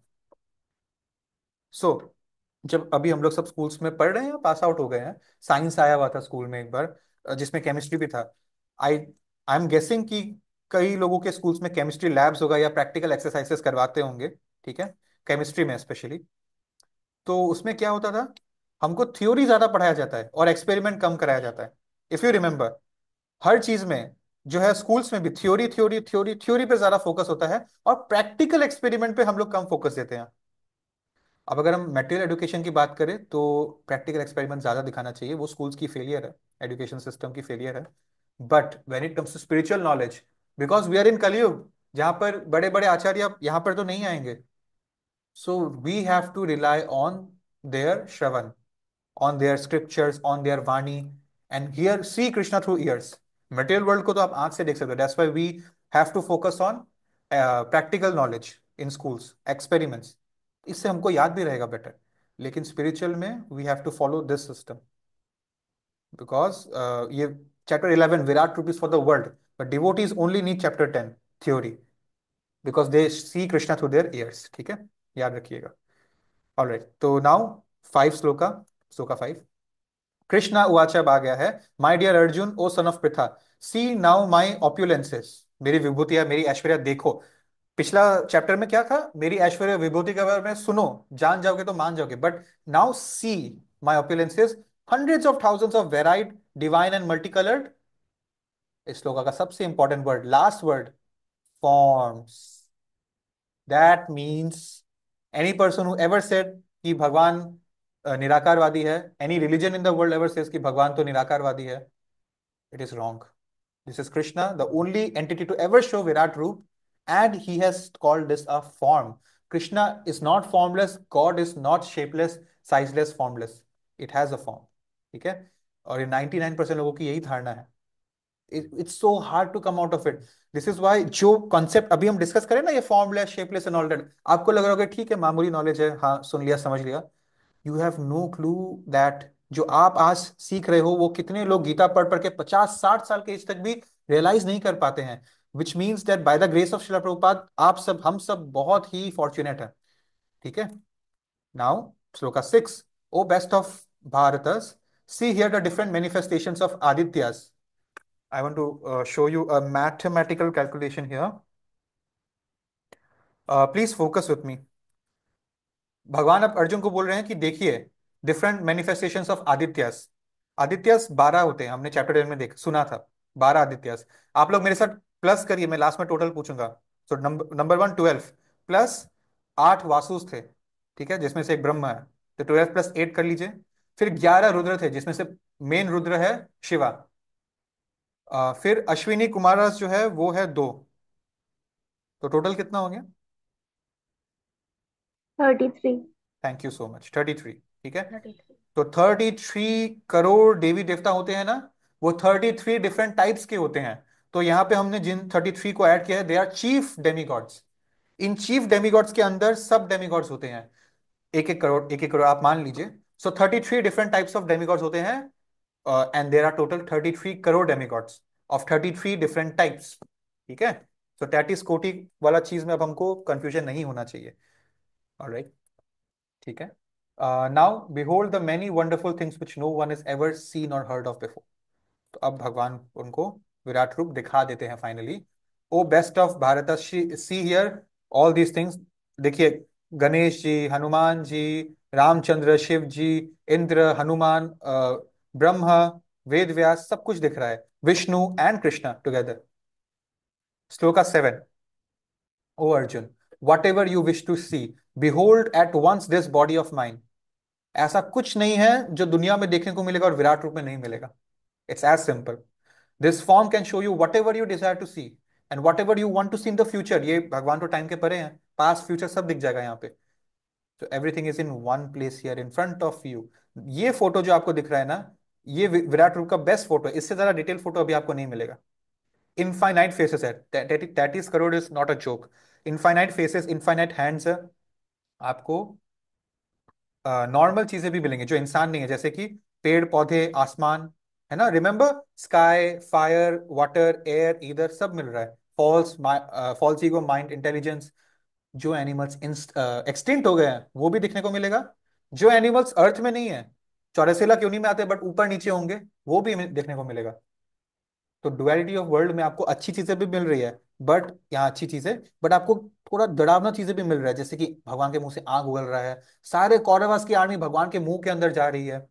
सो जब अभी हम लोग सब स्कूल्स में पढ़ रहे हैं, पास आउट हो गए हैं, साइंस आया हुआ था स्कूल में एक बार, अ, जिसमें केमिस्ट्री भी था। आई आई एम गेसिंग कि कई लोगों के स्कूल्स में केमिस्ट्री लैब्स होगा या प्रैक्टिकल एक्सरसाइजेस करवाते होंगे, ठीक है, केमिस्ट्री में स्पेशली। तो उसमें क्या होता था, हमको थ्योरी ज्यादा पढ़ाया जाता है और एक्सपेरिमेंट कम कराया जाता है। इफ यू रिमेंबर, हर चीज में जो है स्कूल्स में भी थ्योरी थ्योरी थ्योरी थ्योरी पे ज्यादा फोकस होता है, और प्रैक्टिकल एक्सपेरिमेंट पे हम लोग कम फोकस देते हैं। अब अगर हम मटेरियल एजुकेशन की बात करें तो प्रैक्टिकल एक्सपेरिमेंट ज्यादा दिखाना चाहिए, वो स्कूल्स की फेलियर है, एजुकेशन सिस्टम की फेलियर है। But when it comes to spiritual knowledge, because we are in Kalyug, जहां पर बड़े बड़े आचार्य यहाँ पर तो नहीं आएंगे, so we have to rely on their shravan, on their scriptures, on their vani, and hear see Krishna through ears. Material world को तो आप आंख से देख सकते हो, that's why we have to focus on uh, practical knowledge in schools, experiments. इससे हमको याद भी रहेगा बेटर। लेकिन स्पिरिचुअल में we have to follow this system, because ये chapter eleven virat rup is for the world, but devotees only need chapter ten theory, because they see Krishna through their ears, ठीक है, याद रखिएगा। ऑलराइट, तो now five shloka, shloka five. Krishna उवाच, अब आ गया है, my dear Arjun O son of Pritha, see now my opulences, मेरी विभूतियां मेरी ऐश्वर्या देखो। पिछला चैप्टर में क्या था, मेरी ऐश्वर्य विभूति के बारे में सुनो, जान जाओगे तो मान जाओगे, but now see my opulences, hundreds of thousands of varied divine and multi coloured, इस श्लोका का सबसे important word, last word, forms. That means any person who ever said कि भगवान अ, निराकारवादी है, any religion in the world ever says कि भगवान तो निराकारवादी है, it is wrong. This is Krishna, the only entity to ever show Virat Roop, and he has called this a form. Krishna is not formless, God is not shapeless, sizeless, formless. It has a form. ठीक है, और ये निन्यानवे percent लोगों की यही धारणा है। It's so hard to come out of it. This is why जो कॉन्सेप्ट अभी हम डिस्कस करें ना, ये formless shapeless and all that, आपको लग रहा होगा ठीक है मामूली नॉलेज है, हाँ सुन लिया समझ लिया। You have no clue that जो आप आज सीख रहे हो वो कितने लोग गीता पढ़ पढ़ के पचास साठ साल के एज तक भी रियलाइज नहीं कर पाते हैं। Which means that by the grace of Shrila Prabhupada आप सब हम सब बहुत ही फॉर्चुनेट हैं, ठीक है। Now shloka six, O best of Bharatas, see here the different manifestations of Adityas. I want to uh, show you a mathematical calculation here. Uh, please focus with me. भगवान अब अर्जुन को बोल रहे हैं कि देखिए different manifestations of Adityas. Adityas बारह होते हैं, हमने चैप्टर टेन में देख सुना था, बारह आदित्यास। आप लोग मेरे साथ प्लस करिए, मैं लास्ट में टोटल पूछूंगा। So number number one twelve, plus आठ वासुस थे, ठीक है, जिसमें से एक ब्रह्म है, तो ट्वेल्व प्लस एट कर लीजिए। फिर ग्यारह रुद्र थे, जिसमें से मेन रुद्र है शिवा। अ, फिर अश्विनी कुमारस जो है वो है दो, तो टोटल कितना हो गया? Thirty three. Thank you so much, thirty three, ठीक है। Thirty three. तो थर्टी थ्री करोड़ देवी देवता होते हैं ना, वो थर्टी थ्री डिफरेंट टाइप्स के होते हैं। तो यहाँ पे हमने जिन थर्टी थ्री को ऐड किया है, दे आर चीफ डेमीगॉड्स। इन चीफ डेमीगॉड्स के अंदर सब डेमीगॉड्स होते हैं, एक एक करोड़ एक एक करोड़ आप मान लीजिए। So thirty three different types of demigods होते हैं, and there are total thirty three crore demigods of thirty three different types, ठीक है। सो तैंतीस कोटि वाला चीज में अब हमको कंफ्यूजन नहीं होना चाहिए, ऑलराइट, ठीक है। Now behold the many wonderful things which no one is ever seen or heard of before. तो अब भगवान उनको विराट रूप दिखा देते हैं finally. O best of Bharat, see here all these things. देखिए, गणेश जी, हनुमान जी, रामचंद्र, शिव जी, इंद्र, हनुमान, अ, ब्रह्मा, वेद व्यास, सब कुछ दिख रहा है, Vishnu and Krishna together. Shloka seven. O Arjun, whatever you wish to see, behold at once this body of mind. ऐसा कुछ नहीं है जो दुनिया में देखने को मिलेगा और विराट रूप में नहीं मिलेगा। It's as simple. This form can show you whatever you desire to see and whatever you want to see in the future. ये भगवान तो टाइम के परे हैं, पास्ट फ्यूचर सब दिख जाएगा यहाँ पे। तो everything is in one place here in front of you. ये फोटो जो आपको दिख रहा है ना, ये वि- विराट रूप का बेस्ट फोटो है। इससे ज्यादा डिटेल फोटो अभी आपको नहीं मिलेगा। इनफाइनाइट फेसेस है, तैतीस crore is not a joke. Infinite faces, infinite hands है आपको। नॉर्मल चीजें भी मिलेंगी जो इंसान नहीं है, जैसे कि पेड़ पौधे, आसमान, है ना। Remember, sky, fire, water, air, ether, सब मिल रहा है। False false ego, mind, intelligence. जो एनिमल्स एक्सटिंक्ट हो गए हैं वो भी दिखने को मिलेगा। जो एनिमल्स अर्थ में नहीं है, चौरसेला क्यों नहीं में आते बट ऊपर नीचे होंगे, वो भी हमें देखने को मिलेगा। तो डुअलिटी ऑफ वर्ल्ड में आपको अच्छी चीजें भी मिल रही है, बट यहाँ अच्छी चीजें, बट आपको थोड़ा डरावना चीजें भी मिल रहा है, जैसे कि भगवान के मुंह से आग उगल रहा है, सारे कौरवास की आर्मी भगवान के मुंह के अंदर जा रही है।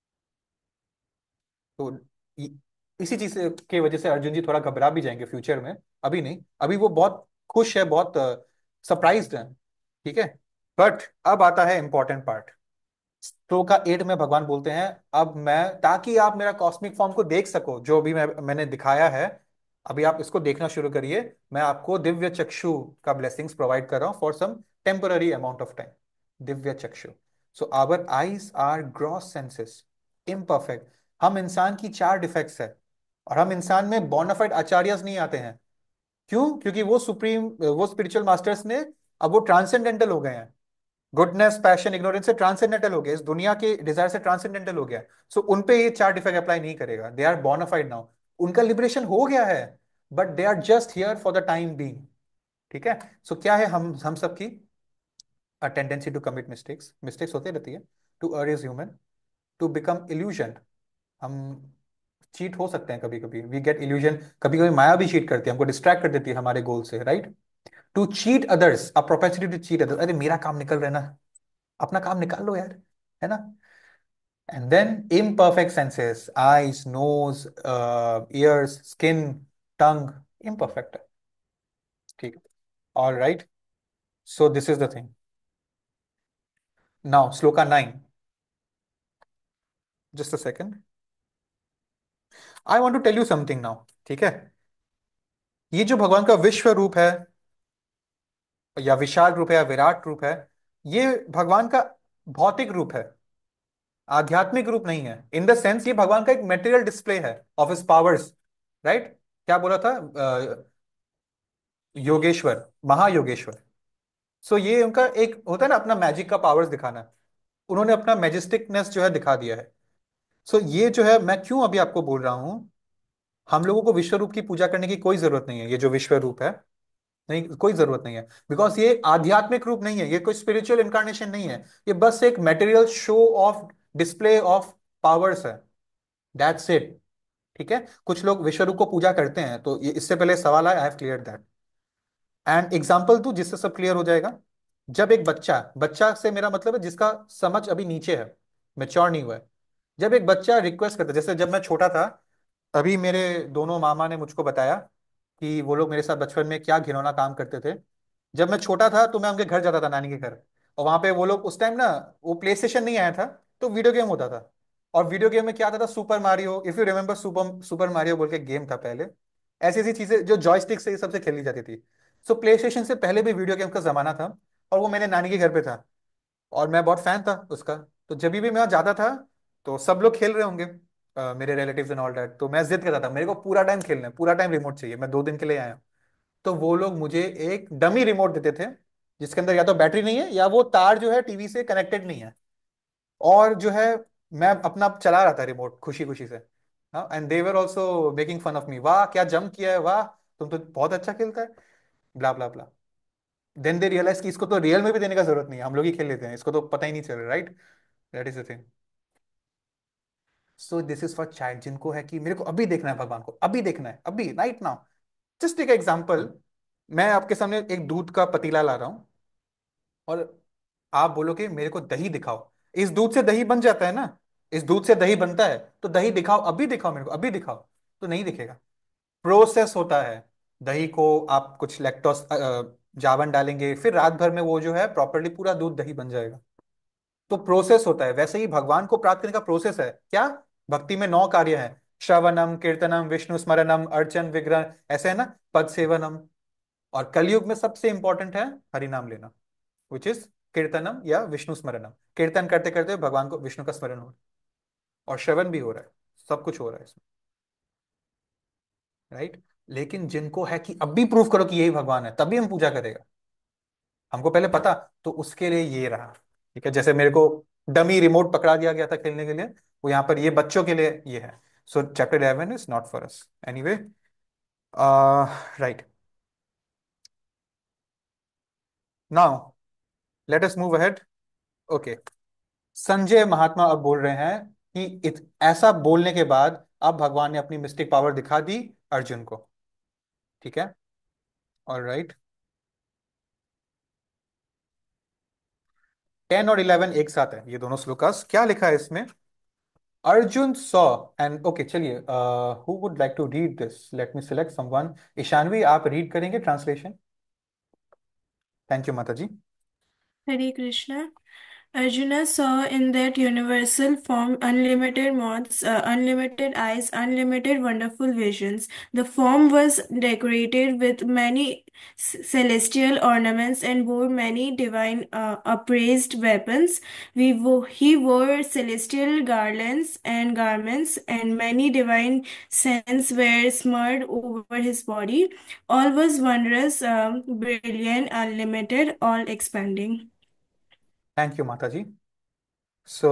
तो इ- इसी चीज से- के वजह से अर्जुन जी थोड़ा घबरा भी जाएंगे फ्यूचर में। अभी नहीं, अभी वो बहुत खुश है, बहुत सरप्राइज्ड है, ठीक है। बट अब आता है इंपॉर्टेंट पार्ट। श्लोका एट में भगवान बोलते हैं, अब मैं, ताकि आप मेरा कॉस्मिक फॉर्म को देख सको जो भी मैं मैंने दिखाया है, अभी आप इसको देखना शुरू करिए। मैं आपको दिव्य चक्षु का ब्लेसिंग्स प्रोवाइड कर रहा हूं for some temporary amount of time. दिव्य चक्षु। So our eyes are gross senses, imperfect. हम इंसान की चार डिफेक्ट्स है, और हम इंसान में बोनाफाइड आचार्यस नहीं आते हैं। क्यों? क्योंकि वो सुप्रीम, वो स्पिरिचुअल मास्टर्स ने, अब वो ट्रांसेंडेंटल हो गए हैं। गुडनेस, पैशन, इग्नोरेंस से ट्रांसेंडेंटल हो गया, इस दुनिया के डिजायर से ट्रांसेंडेंटल हो गया। सो उन पे ये चार डिफेक्ट अप्लाई नहीं करेगा। They are bonafide now. उनका लिबरेशन हो गया है, but they are just here for the time being. ठीक है। सो क्या है, हम हम सबकी a tendency to commit mistakes, mistakes होते रहती है। To err is human, to become illusion. हम चीट हो सकते हैं कभी कभी, वी गेट इल्यूजन। कभी कभी माया भी चीट करती है, हमको डिस्ट्रैक्ट कर देती है हमारे गोल से, right. To cheat others, a propensity to cheat others. अरे मेरा काम निकल रहा है ना, अपना काम निकाल लो यार, है ना। And then imperfect senses, eyes, nose, uh, ears, skin, tongue, imperfect. ठीक है। All right. So this is the thing. Now, shloka nine. Just a second. I want to tell you something now. ठीक है। ये जो भगवान का विश्व रूप है, या विशाल रूप है, या विराट रूप है, ये भगवान का भौतिक रूप है, आध्यात्मिक रूप नहीं है। इन द सेंस ये भगवान का एक मेटेरियल डिस्प्ले है ऑफ हिज पावर्स, राइट। क्या बोला था, अ, योगेश्वर, महायोगेश्वर। सो ये उनका एक होता है ना, अपना मैजिक का पावर्स दिखाना। उन्होंने अपना मैजेस्टिकनेस जो है दिखा दिया है। सो ये जो है, मैं क्यों अभी आपको बोल रहा हूं, हम लोगों को विश्व रूप की पूजा करने की कोई जरूरत नहीं है। ये जो विश्व रूप है, नहीं, कोई जरूरत नहीं है। बिकॉज ये आध्यात्मिक रूप नहीं है, ये कोई स्पिरिचुअल इनकारनेशन नहीं है। ये बस एक material show off, display of powers है। That's it. ठीक है। कुछ लोग विश्व रूप को पूजा करते हैं, तो ये इससे पहले सवाल आया, I have clear that. And example दूं जिससे सब क्लियर हो जाएगा। जब एक बच्चा, बच्चा से मेरा मतलब है जिसका समझ अभी नीचे है, मेच्योर नहीं हुआ है। जब एक बच्चा रिक्वेस्ट करता है, जैसे जब मैं छोटा था, अभी मेरे दोनों मामा ने मुझको बताया कि वो लोग मेरे साथ बचपन में क्या घिनौना काम करते थे। जब मैं छोटा था तो मैं उनके घर जाता था, नानी के घर। और वहां पे वो लोग, उस टाइम ना वो प्ले स्टेशन नहीं आया था, तो वीडियो गेम होता था। और वीडियो गेम में क्या आता था, super Mario, if you remember, super super Mario बोल के गेम था पहले। ऐसी ऐसी चीजें जो जॉयस्टिक से ये सबसे खेली जाती थी। सो प्ले स्टेशन से पहले भी वीडियो गेम का जमाना था, और वो मेरे नानी के घर पे था, और मैं बहुत फैन था उसका। तो जब भी मैं वहाँ जाता था, तो सब लोग खेल रहे होंगे, अ, मेरे रिलेटिव्स एंड ऑल दैट, तो मैं जिद करता था मेरे को पूरा टाइम खेलना है, पूरा टाइम रिमोट चाहिए, मैं दो दिन के लिए आया हूँ। तो वो लोग मुझे एक डमी रिमोट देते थे, जिसके अंदर या तो बैटरी नहीं है, या वो तार जो है टीवी से कनेक्टेड नहीं है। और जो है, मैं अपना चला रहा था रिमोट खुशी खुशी से। हाँ, and they were also making fun of me, वाह क्या जम किया है, वाह तुम तो बहुत अच्छा खेलता है, ब्ला ब्ला ब्ला। देन दे रियलाइज कि इसको तो रियल में भी देने का जरूरत नहीं है, हम लोग ही खेल लेते हैं, इसको तो पता ही नहीं चल रहा, right? That is the thing. So this is for child, जिनको है कि मेरे को अभी देखना है भगवान को, अभी देखना है, अभी right now. Just take example, मैं आपके सामने एक दूध का पतीला ला रहा हूँ, और आप बोलोगे मेरे को दही दिखाओ। इस दूध से दही बन जाता है ना, इस दूध से दही बनता है, तो दही दिखाओ, अभी दिखाओ मेरे को, अभी दिखाओ। तो नहीं दिखेगा। प्रोसेस होता है। दही को आप कुछ लैक्टोस जावन डालेंगे, फिर रात भर में वो जो है प्रॉपरली पूरा दूध दही बन जाएगा। तो प्रोसेस होता है, वैसे ही भगवान को प्राप्त करने का प्रोसेस है क्या? भक्ति में नौ कार्य हैं। श्रवणम, कीर्तनम, विष्णु स्मरणम, अर्चन, विग्रह, ऐसे है ना, पद सेवनम। और कलयुग में सबसे इंपॉर्टेंट है हरि नाम लेना, विच इज कीर्तनम या विष्णु स्मरणम। कीर्तन करते करते भगवान को, विष्णु का स्मरण हो रहा है, और श्रवण भी हो रहा है, सब कुछ हो रहा है इसमें, राइट? लेकिन जिनको है कि अब भी प्रूफ करो कि यही भगवान है, तभी हम पूजा करेगा, हमको पहले पता, तो उसके लिए ये रहा। ठीक है, जैसे मेरे को डमी रिमोट पकड़ा दिया गया था खेलने के लिए, वो यहाँ पर ये बच्चों के लिए ये है। So chapter eleven is not for us anyway. Right, now let us move ahead. Okay, Sanjay Mahatma अब बोल रहे हैं कि इत, ऐसा बोलने के बाद अब भगवान ने अपनी मिस्टिक पावर दिखा दी अर्जुन को। ठीक है, और राइट, टेन और इलेवन एक साथ है ये दोनों श्लोकास। क्या लिखा है इसमें? अर्जुन सॉ एंड, ओके चलिए, who would like to read this? Let me select someone. Ishanvi, आप रीड करेंगे ट्रांसलेशन? थैंक यू माता जी। Hare Krishna. Arjuna saw in that universal form unlimited mouths, uh, unlimited eyes, unlimited wonderful visions. The form was decorated with many c- celestial ornaments and wore many divine uh, upraised weapons. We wo- he wore celestial garlands and garments, and many divine scents were smeared over his body. All was wondrous, um, brilliant, unlimited, all expanding. Thank you माता जी। सो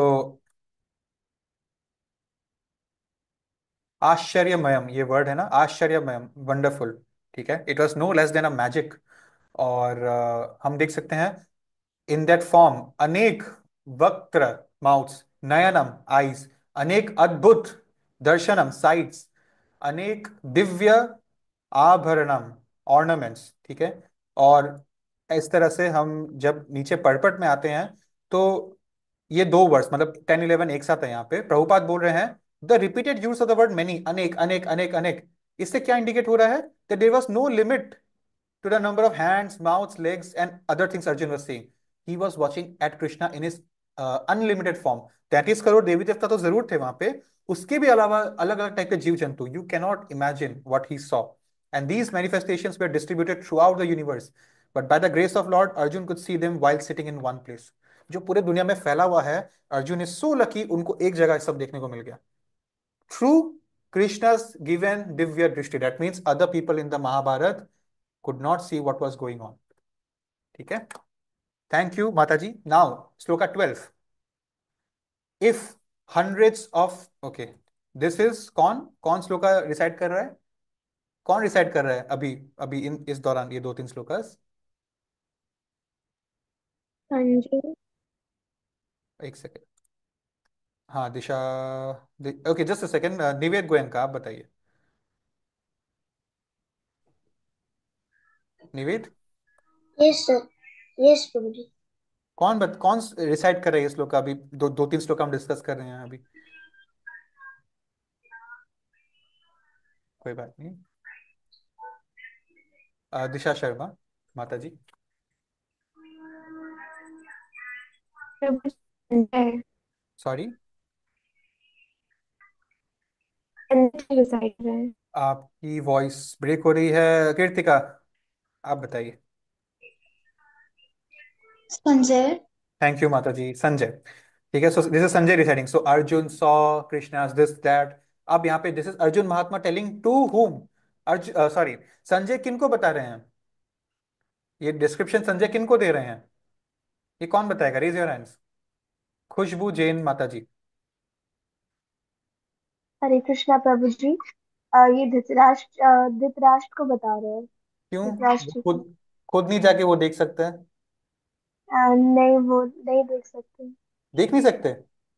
आश्चर्यमयम ये word है ना, आश्चर्यमयम, wonderful. ठीक है, it was no less than a magic. और uh, हम देख सकते हैं इन दैट फॉर्म अनेक वक्त्र माउथ्स, नयनम आईज, अनेक अद्भुत दर्शनम साइट्स, अनेक दिव्य आभरणम ऑर्नामेंट्स। ठीक है, और इस तरह से हम जब नीचे पर्पट में आते हैं, तो ये दो वर्ड्स मतलब टेन इलेवन एक साथ है यहाँ पे। प्रभुपाद बोल रहे हैं the repeated use of the word many, अनेक अनेक अनेक अनेक, इससे क्या इंडिकेट हो रहा है? That there was no limit to the number of hands, mouths, legs, and other things Arjun was seeing. He was watching at Krishna in his uh, unlimited form. तैंतीस करोड़ देवी देवता तो जरूर थे वहां पे, उसके भी अलावा अलग अलग टाइप के जीव जंतु। You cannot imagine what he saw, and these manifestations were distributed throughout the universe, but by the grace of Lord Arjun could see them while sitting in one place. जो पूरे दुनिया में फैला हुआ है, अर्जुन इज सो लकी, उनको एक जगह सब देखने को मिल गया through Krishna's given divya drishti. That means other people in the Mahabharata could not see what was going on. ठीक है, थैंक यू माता जी। Now shloka twelve, if hundreds of, okay, this is कौन कौन श्लोका रिसाइट कर रहा है? कौन रिसाइट कर रहा है अभी, अभी इन इस दौरान ये दो तीन श्लोकास? Sanjay. एक सेकेंड, हाँ Disha, okay just a second, Nived Goenka आप बताइए। निवेद, Yes, sir. Yes, Prabhuji. कौन बत, कौन रिसाइट कर रहा है ये श्लोका? अभी दो दो तीन श्लोक हम डिस्कस कर रहे हैं अभी, कोई बात नहीं। अ, दिशा शर्मा माता जी। प्रभु संजय सॉरी, संजय डिसाइड रहे हैं। आपकी वॉइस ब्रेक हो रही है। कीर्तिका, आप बताइए। Sanjay. थैंक यू माता जी। संजय, ठीक है, so this is Sanjay residing. So Arjun saw Krishna this that. अब यहाँ पे this is Arjun Mahatma telling to whom? Arjun, sorry, Sanjay किनको बता रहे हैं? ये डिस्क्रिप्शन संजय किनको दे रहे हैं? ये कौन बताएगा? Raise your hands. Khushboo Jain माता जी। हरे कृष्णा प्रभु जी। अ, ये धृतराष्ट्र अ, धृतराष्ट्र को बता रहे हैं। क्यों? वो धृतराष्ट्र खुद को। खुद नहीं जाके वो देख सकते हैं? आ, नहीं, वो नहीं देख सकते। देख नहीं सकते?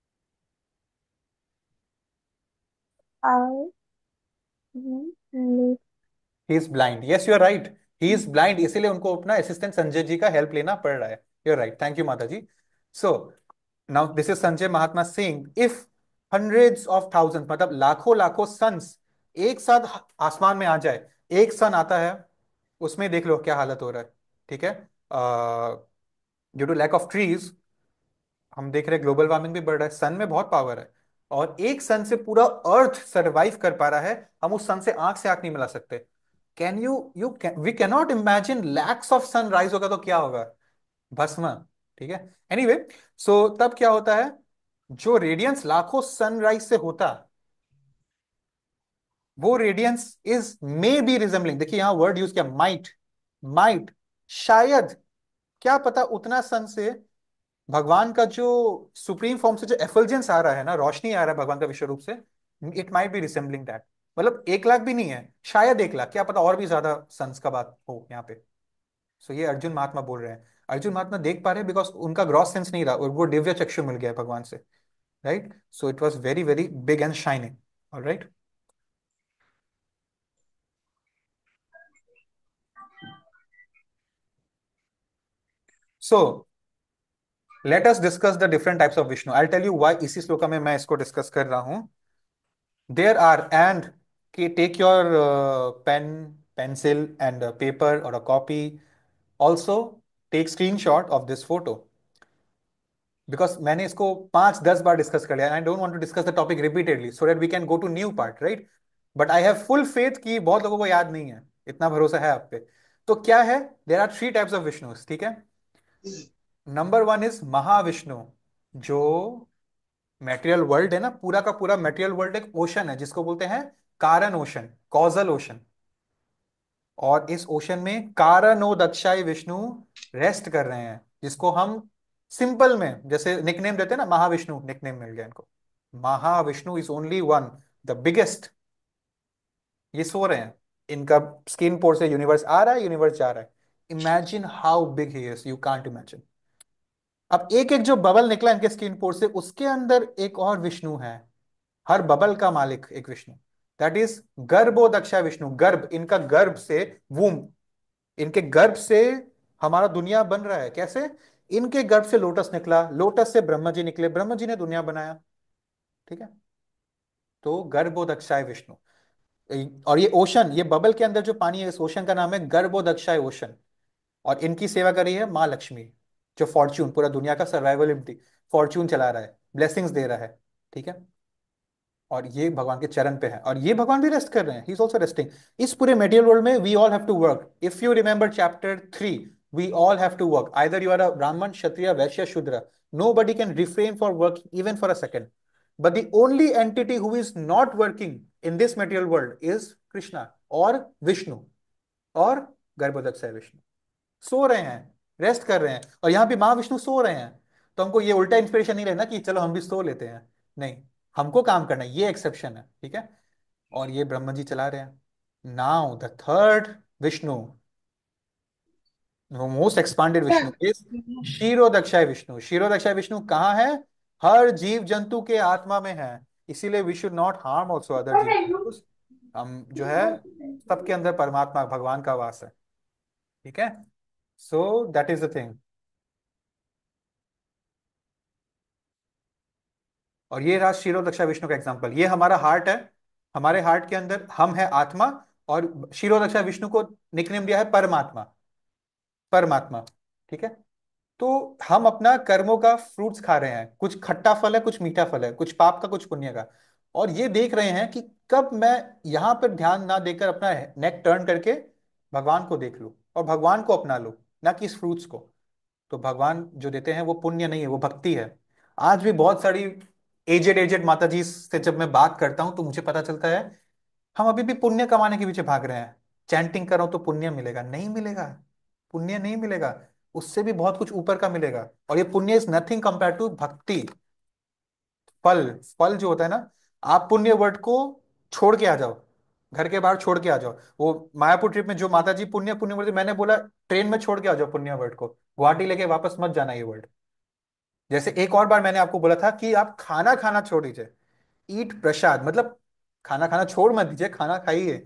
आ, हम्म, नहीं। He is blind, yes you are right. He is blind, इसीलिए उनको अपना असिस्टेंट संजय जी का हेल्प लेना पड़ रहा है। You are right, thank you माता जी। So now this is Sanjay Mahatma Singh. If hundreds of thousand, मतलब लाखों लाखों सन्स एक साथ आसमान में आ जाए, एक सन आता है, उसमें देख लो क्या हालत हो रहा है। ठीक है, due to lack of trees हम देख रहे हैं ग्लोबल वार्मिंग भी बढ़ रहा है। सन में बहुत पावर है, और एक सन से पूरा अर्थ सरवाइव कर पा रहा है। हम उस सन से आंख से आंख नहीं मिला सकते। Can you you we can not imagine lakhs of sunrise होगा तो क्या होगा? भस्म। ठीक है, एनीवे, सो तब क्या होता है, जो रेडियंस लाखों सनराइज से होता, वो radiance is maybe resembling, देखिए यहां वर्ड यूज किया, माइट। माइट, शायद, क्या पता उतना सन से भगवान का जो सुप्रीम फॉर्म से जो एफल्जेंस आ रहा है ना, रोशनी आ रहा है भगवान का विश्व रूप से, it might be resembling that. मतलब एक लाख भी नहीं है, शायद एक लाख, क्या पता और भी ज्यादा सन्स का बात हो यहाँ पे। सो ये अर्जुन महात्मा बोल रहे हैं। अर्जुन महात्मा देख पा रहे हैं बिकॉज उनका ग्रॉस सेंस नहीं रहा, और वो दिव्य चक्षु मिल गया है भगवान से। Right, so it was very very big and shining. Alright, so let us discuss the different types of Vishnu. I tell you why इसी श्लोक में मैं इसको डिस्कस कर रहा हूं। There are, and ki- take your uh, pen, pencil, and a paper or a copy. Also, take screenshot of this photo because मैंने इसको पांच दस बार डिस्कस कर लिया। I don't want to discuss the topic repeatedly so that we can go to new part, right? But I have full faith कि बहुत लोगों को याद नहीं है, इतना भरोसा है आप पे। तो क्या है, there are three types of Vishnus, ठीक है? नंबर वन इज महाविष्णु, जो मेटेरियल वर्ल्ड है ना, पूरा का पूरा मेटेरियल वर्ल्ड एक ओशन है जिसको बोलते हैं कारण ओशन, कॉजल ओशन। और इस ओशन में कारणोदक्षाय विष्णु रेस्ट कर रहे हैं, जिसको हम सिंपल में जैसे निकनेम देते हैं ना, महाविष्णु निकनेम मिल गया इनको। Mahavishnu is only one, the biggest. ये सो रहे हैं, इनका स्किन पोर से यूनिवर्स आ रहा है, यूनिवर्स जा रहा है। Imagine how big he is, you can't imagine. अब एक एक जो बबल निकला इनके स्किन पोर से, उसके अंदर एक और विष्णु है। हर बबल का मालिक एक विष्णु, दैट इज गर्भोदक्षा विष्णु। गर्भ, इनका गर्भ से, वूम, इनके गर्भ से हमारा दुनिया बन रहा है। कैसे? इनके गर्भ से लोटस निकला, लोटस से ब्रह्मा जी निकले, ब्रह्मा जी ने दुनिया बनाया। ठीक है, तो गर्भोदक्षाय विष्णु। और ये ओशन, ये बबल के अंदर जो पानी है, इस ओशन का नाम है गर्भोदक्षाय ओशन। और इनकी सेवा कर रही है माँ लक्ष्मी, जो फॉर्च्यून, पूरा दुनिया का सर्वाइवलिटी, फॉर्च्यून चला रहा है, ब्लेसिंग्स दे रहा है। ठीक है, और ये भगवान के चरण पे है, और ये भगवान भी रेस्ट कर रहे हैं, ही इज ऑल्सो रेस्टिंग। इस पूरे मटेरियल वर्ल्ड में we all have to work. If you remember chapter three, we all have to work, either you are a Brahmin, Kshatriya, Vaishya, Shudra, nobody can refrain for work even for a second. But the only entity who is not working in this material world is Krishna or Vishnu, और गर्भोदक से विष्णु सो रहे हैं, rest कर रहे हैं। और यहां भी महाविष्णु सो रहे हैं। तो हमको ये उल्टा इंस्पिरेशन नहीं लेना कि चलो हम भी सो लेते हैं, नहीं, हमको काम करना है, ये एक्सेप्शन है। ठीक है, और ये ब्रह्म जी चला रहे हैं। Now the third Vishnu, most expanded Vishnu is Kshirodakshayi Vishnu. Kshirodakshayi Vishnu कहाँ है? हर जीव जंतु के आत्मा में है। इसीलिए we should not harm also other जीव जंतु। हम जो है, सबके अंदर परमात्मा भगवान का वास है। ठीक है, so that is the thing. और ये रहा क्षीरोदक्षा विष्णु का एग्जांपल। ये हमारा हार्ट है, हमारे हार्ट के अंदर हम है आत्मा, और क्षीरोदक्षा विष्णु को निकनेम दिया है परमात्मा, परमात्मा। ठीक है, तो हम अपना कर्मों का फ्रूट्स खा रहे हैं, कुछ खट्टा फल है, कुछ मीठा फल है, कुछ पाप का, कुछ पुण्य का। और ये देख रहे हैं कि कब मैं यहां पर ध्यान ना देकर अपना नेक टर्न करके भगवान को देख लूं और भगवान को अपना लूं, ना कि इस फ्रूट्स को। तो भगवान जो देते हैं वो पुण्य नहीं है, वो भक्ति है। आज भी बहुत सारी एजेड एजेड माता जी से जब मैं बात करता हूं तो मुझे पता चलता है हम अभी भी पुण्य कमाने के पीछे भाग रहे हैं। चैंटिंग करो तो पुण्य मिलेगा, नहीं मिलेगा, पुण्य नहीं मिलेगा। उससे भी बहुत कुछ ऊपर का मिलेगा। और ये पुण्य इज नथिंग कंपेयर टू भक्ति। फल, फल जो होता है ना, आप पुण्य वर्ड को छोड़ के आ जाओ, घर के बाहर छोड़ के आ जाओ। वो मायापुर ट्रिप में जो माता जी पुण्य पुण्य बोलते, मैंने बोला ट्रेन में छोड़ के आ जाओ पुण्य वर्ड को, गुवाहाटी लेके वापस मत जाना ये वर्ड। जैसे एक और बार मैंने आपको बोला था कि आप खाना खाना छोड़ दीजिए, ईट प्रसाद, मतलब खाना खाना छोड़ मत दीजिए, खाना खाइए,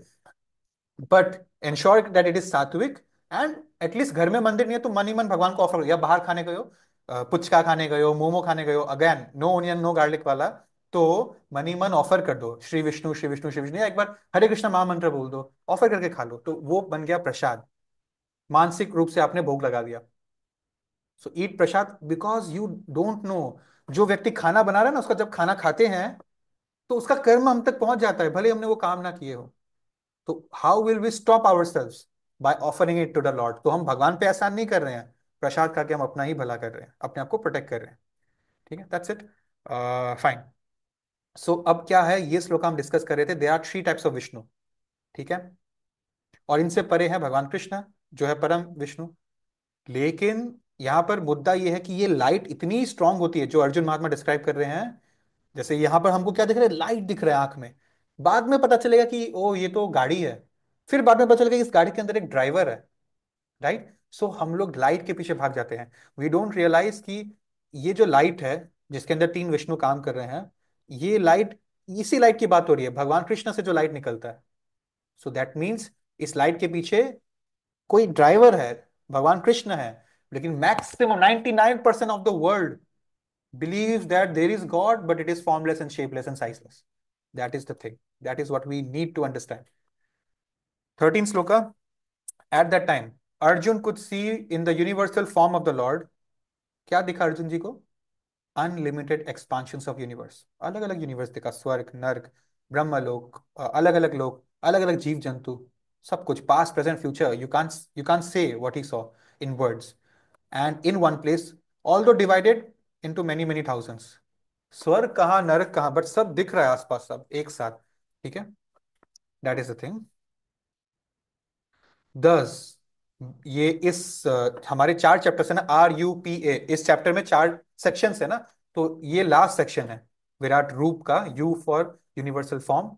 but ensure that it is sattvic. And at least घर में मंदिर नहीं है तो मन ही मन भगवान को ऑफर करो, या बाहर खाने गए हो, अ, पुचका खाने गए हो, मोमो खाने गए हो, again no onion no garlic वाला, तो मन ही मन ऑफर कर दो श्री विष्णु श्री विष्णु श्री विष्णु, या एक बार हरे कृष्ण महामंत्र बोल दो, ऑफर करके खा लो, तो वो बन गया प्रसाद। मानसिक रूप से आपने भोग लगा दिया। So eat prasad because you don't know, जो व्यक्ति खाना बना रहा है ना, उसका जब खाना खाते हैं तो उसका कर्म हम तक पहुंच जाता है, भले हमने वो काम ना किए हो। तो how will we stop our cells? By offering it to the lord. तो हम भगवान पे एहसान नहीं कर रहे हैं, प्रसाद खा के हम अपना ही भला कर रहे हैं, अपने आप को प्रोटेक्ट कर रहे हैं। ठीक है, दैट्स इट, फाइन। सो अब क्या है, ये श्लोक हम डिस्कस कर रहे थे, they are three types of Vishnu. ठीक है, और इनसे परे है भगवान कृष्ण जो है परम विष्णु। लेकिन यहां पर मुद्दा यह है कि ये लाइट इतनी स्ट्रांग होती है जो अर्जुन महात्मा डिस्क्राइब कर रहे हैं। जैसे यहां पर हमको क्या दिख रहा है, लाइट दिख रहा है आंख में, बाद में पता चलेगा कि ओ ये तो गाड़ी है, फिर बाद में पता चलेगा कि इस गाड़ी के अंदर एक ड्राइवर है। राइट, सो हम लोग लाइट के पीछे भाग जाते हैं, वी डोंट रियलाइज कि ये जो लाइट है जिसके अंदर तीन विष्णु काम कर रहे हैं, ये लाइट, इसी लाइट की बात हो रही है, भगवान कृष्ण से जो लाइट निकलता है। सो दैट मीन्स इस लाइट के पीछे कोई ड्राइवर है, भगवान कृष्ण है। लेकिन maximum ninety nine percent of the world believes that there is God, but it is formless and shapeless and sizeless. That is the thing. That is what we need to understand. thirteenth sloka. At that time, Arjun could see in the universal form of the Lord. क्या दिखा अर्जुन जी को? Unlimited एक्सपांशंस of universe, अलग अलग universe दिखा, स्वर्ग, नर्क, ब्रह्मलोक, अलग अलग लोक, अलग अलग जीव जंतु, सब कुछ, past present future, you can't you can't say what he saw in words, and in one place, although divided into many many thousands. स्वर्ग कहाँ, नरक कहाँ, बट सब दिख रहा है आसपास, सब एक साथ। ठीक है, दैट इज द थिंग। दस, ये इस अ, हमारे चार चैप्टर है ना, आर यू पी ए, इस चैप्टर में चार सेक्शंस है ना, तो ये लास्ट सेक्शन है विराट रूप का, U for universal form.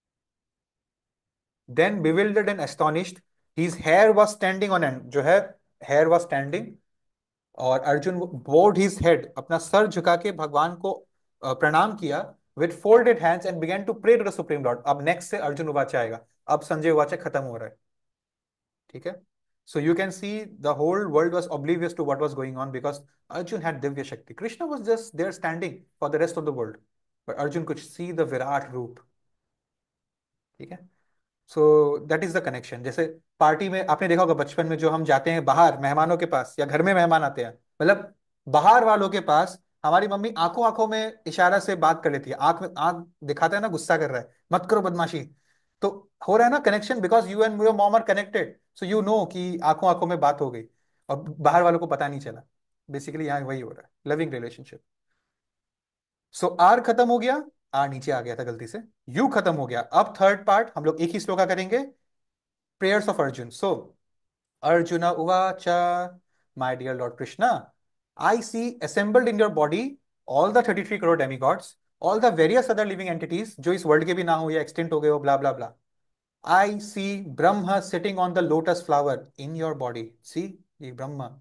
Then bewildered and astonished, his hair was standing on end, जो है हेयर वाज स्टैंडिंग, और अर्जुन बोर्ड हिज हेड, अपना सर झुका के भगवान को अ, प्रणाम किया, with folded hands and began to pray to the supreme lord. अब नेक्स्ट से अर्जुन उवाच आएगा, अब संजय उवाच खत्म हो रहा है। ठीक है, so you can see the whole world was oblivious to what was going on because Arjun had दिव्य शक्ति, Krishna was just there standing for the rest of the world, but Arjun could see the विराट रूप। ठीक है, so that is the connection. जैसे party में आपने देखा होगा बचपन में, जो हम जाते हैं बाहर मेहमानों के पास, या घर में मेहमान आते हैं, मतलब बाहर वालों के पास, हमारी मम्मी आंखों आंखों में इशारा से बात कर लेती है, आंख में आंख दिखाता है ना, गुस्सा कर रहा है, मत करो बदमाशी। तो हो रहा है ना connection, because you and your mom are connected, so you know कि आंखों आंखों में बात हो गई, और बाहर वालों को पता नहीं चला। बेसिकली यहाँ वही हो रहा है, लविंग रिलेशनशिप। सो आर खत्म हो गया, आर नीचे आ गया था गलती से, यू खत्म हो गया। अब थर्ड पार्ट हम लोग एक ही श्लोका करेंगे, prayers of Arjun. So, Arjuna Uvacha, my dear Lord Krishna, I see assembled in your body all the thirty-three crore demigods, all the various other living entities, जो इस वर्ल्ड के भी ना हो या एक्सटेंट हो गए हो, blah blah blah. I see Brahma sitting on the lotus flower in your body. See, ये Brahma,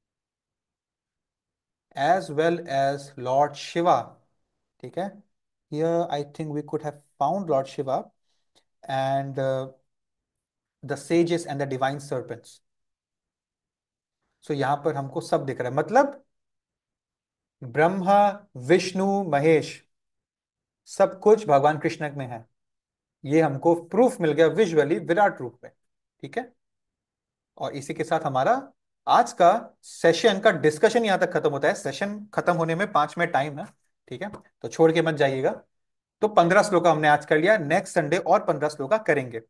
as well as Lord Shiva. ठीक है, here I think we could have found Lord Shiva and uh, the sages and the divine serpents. So so, यहां पर हमको सब दिख रहा है, मतलब ब्रह्मा, विष्णु, महेश, सब कुछ भगवान कृष्ण में है। ये हमको प्रूफ मिल गया विजुअली विराट रूप में। ठीक है, और इसी के साथ हमारा आज का सेशन का डिस्कशन यहां तक खत्म होता है। सेशन खत्म होने में पांच मिनट टाइम है। ठीक है, तो छोड़ के मत जाइएगा। तो पंद्रह श्लोका हमने आज कर लिया, नेक्स्ट संडे और पंद्रह श्लोका करेंगे।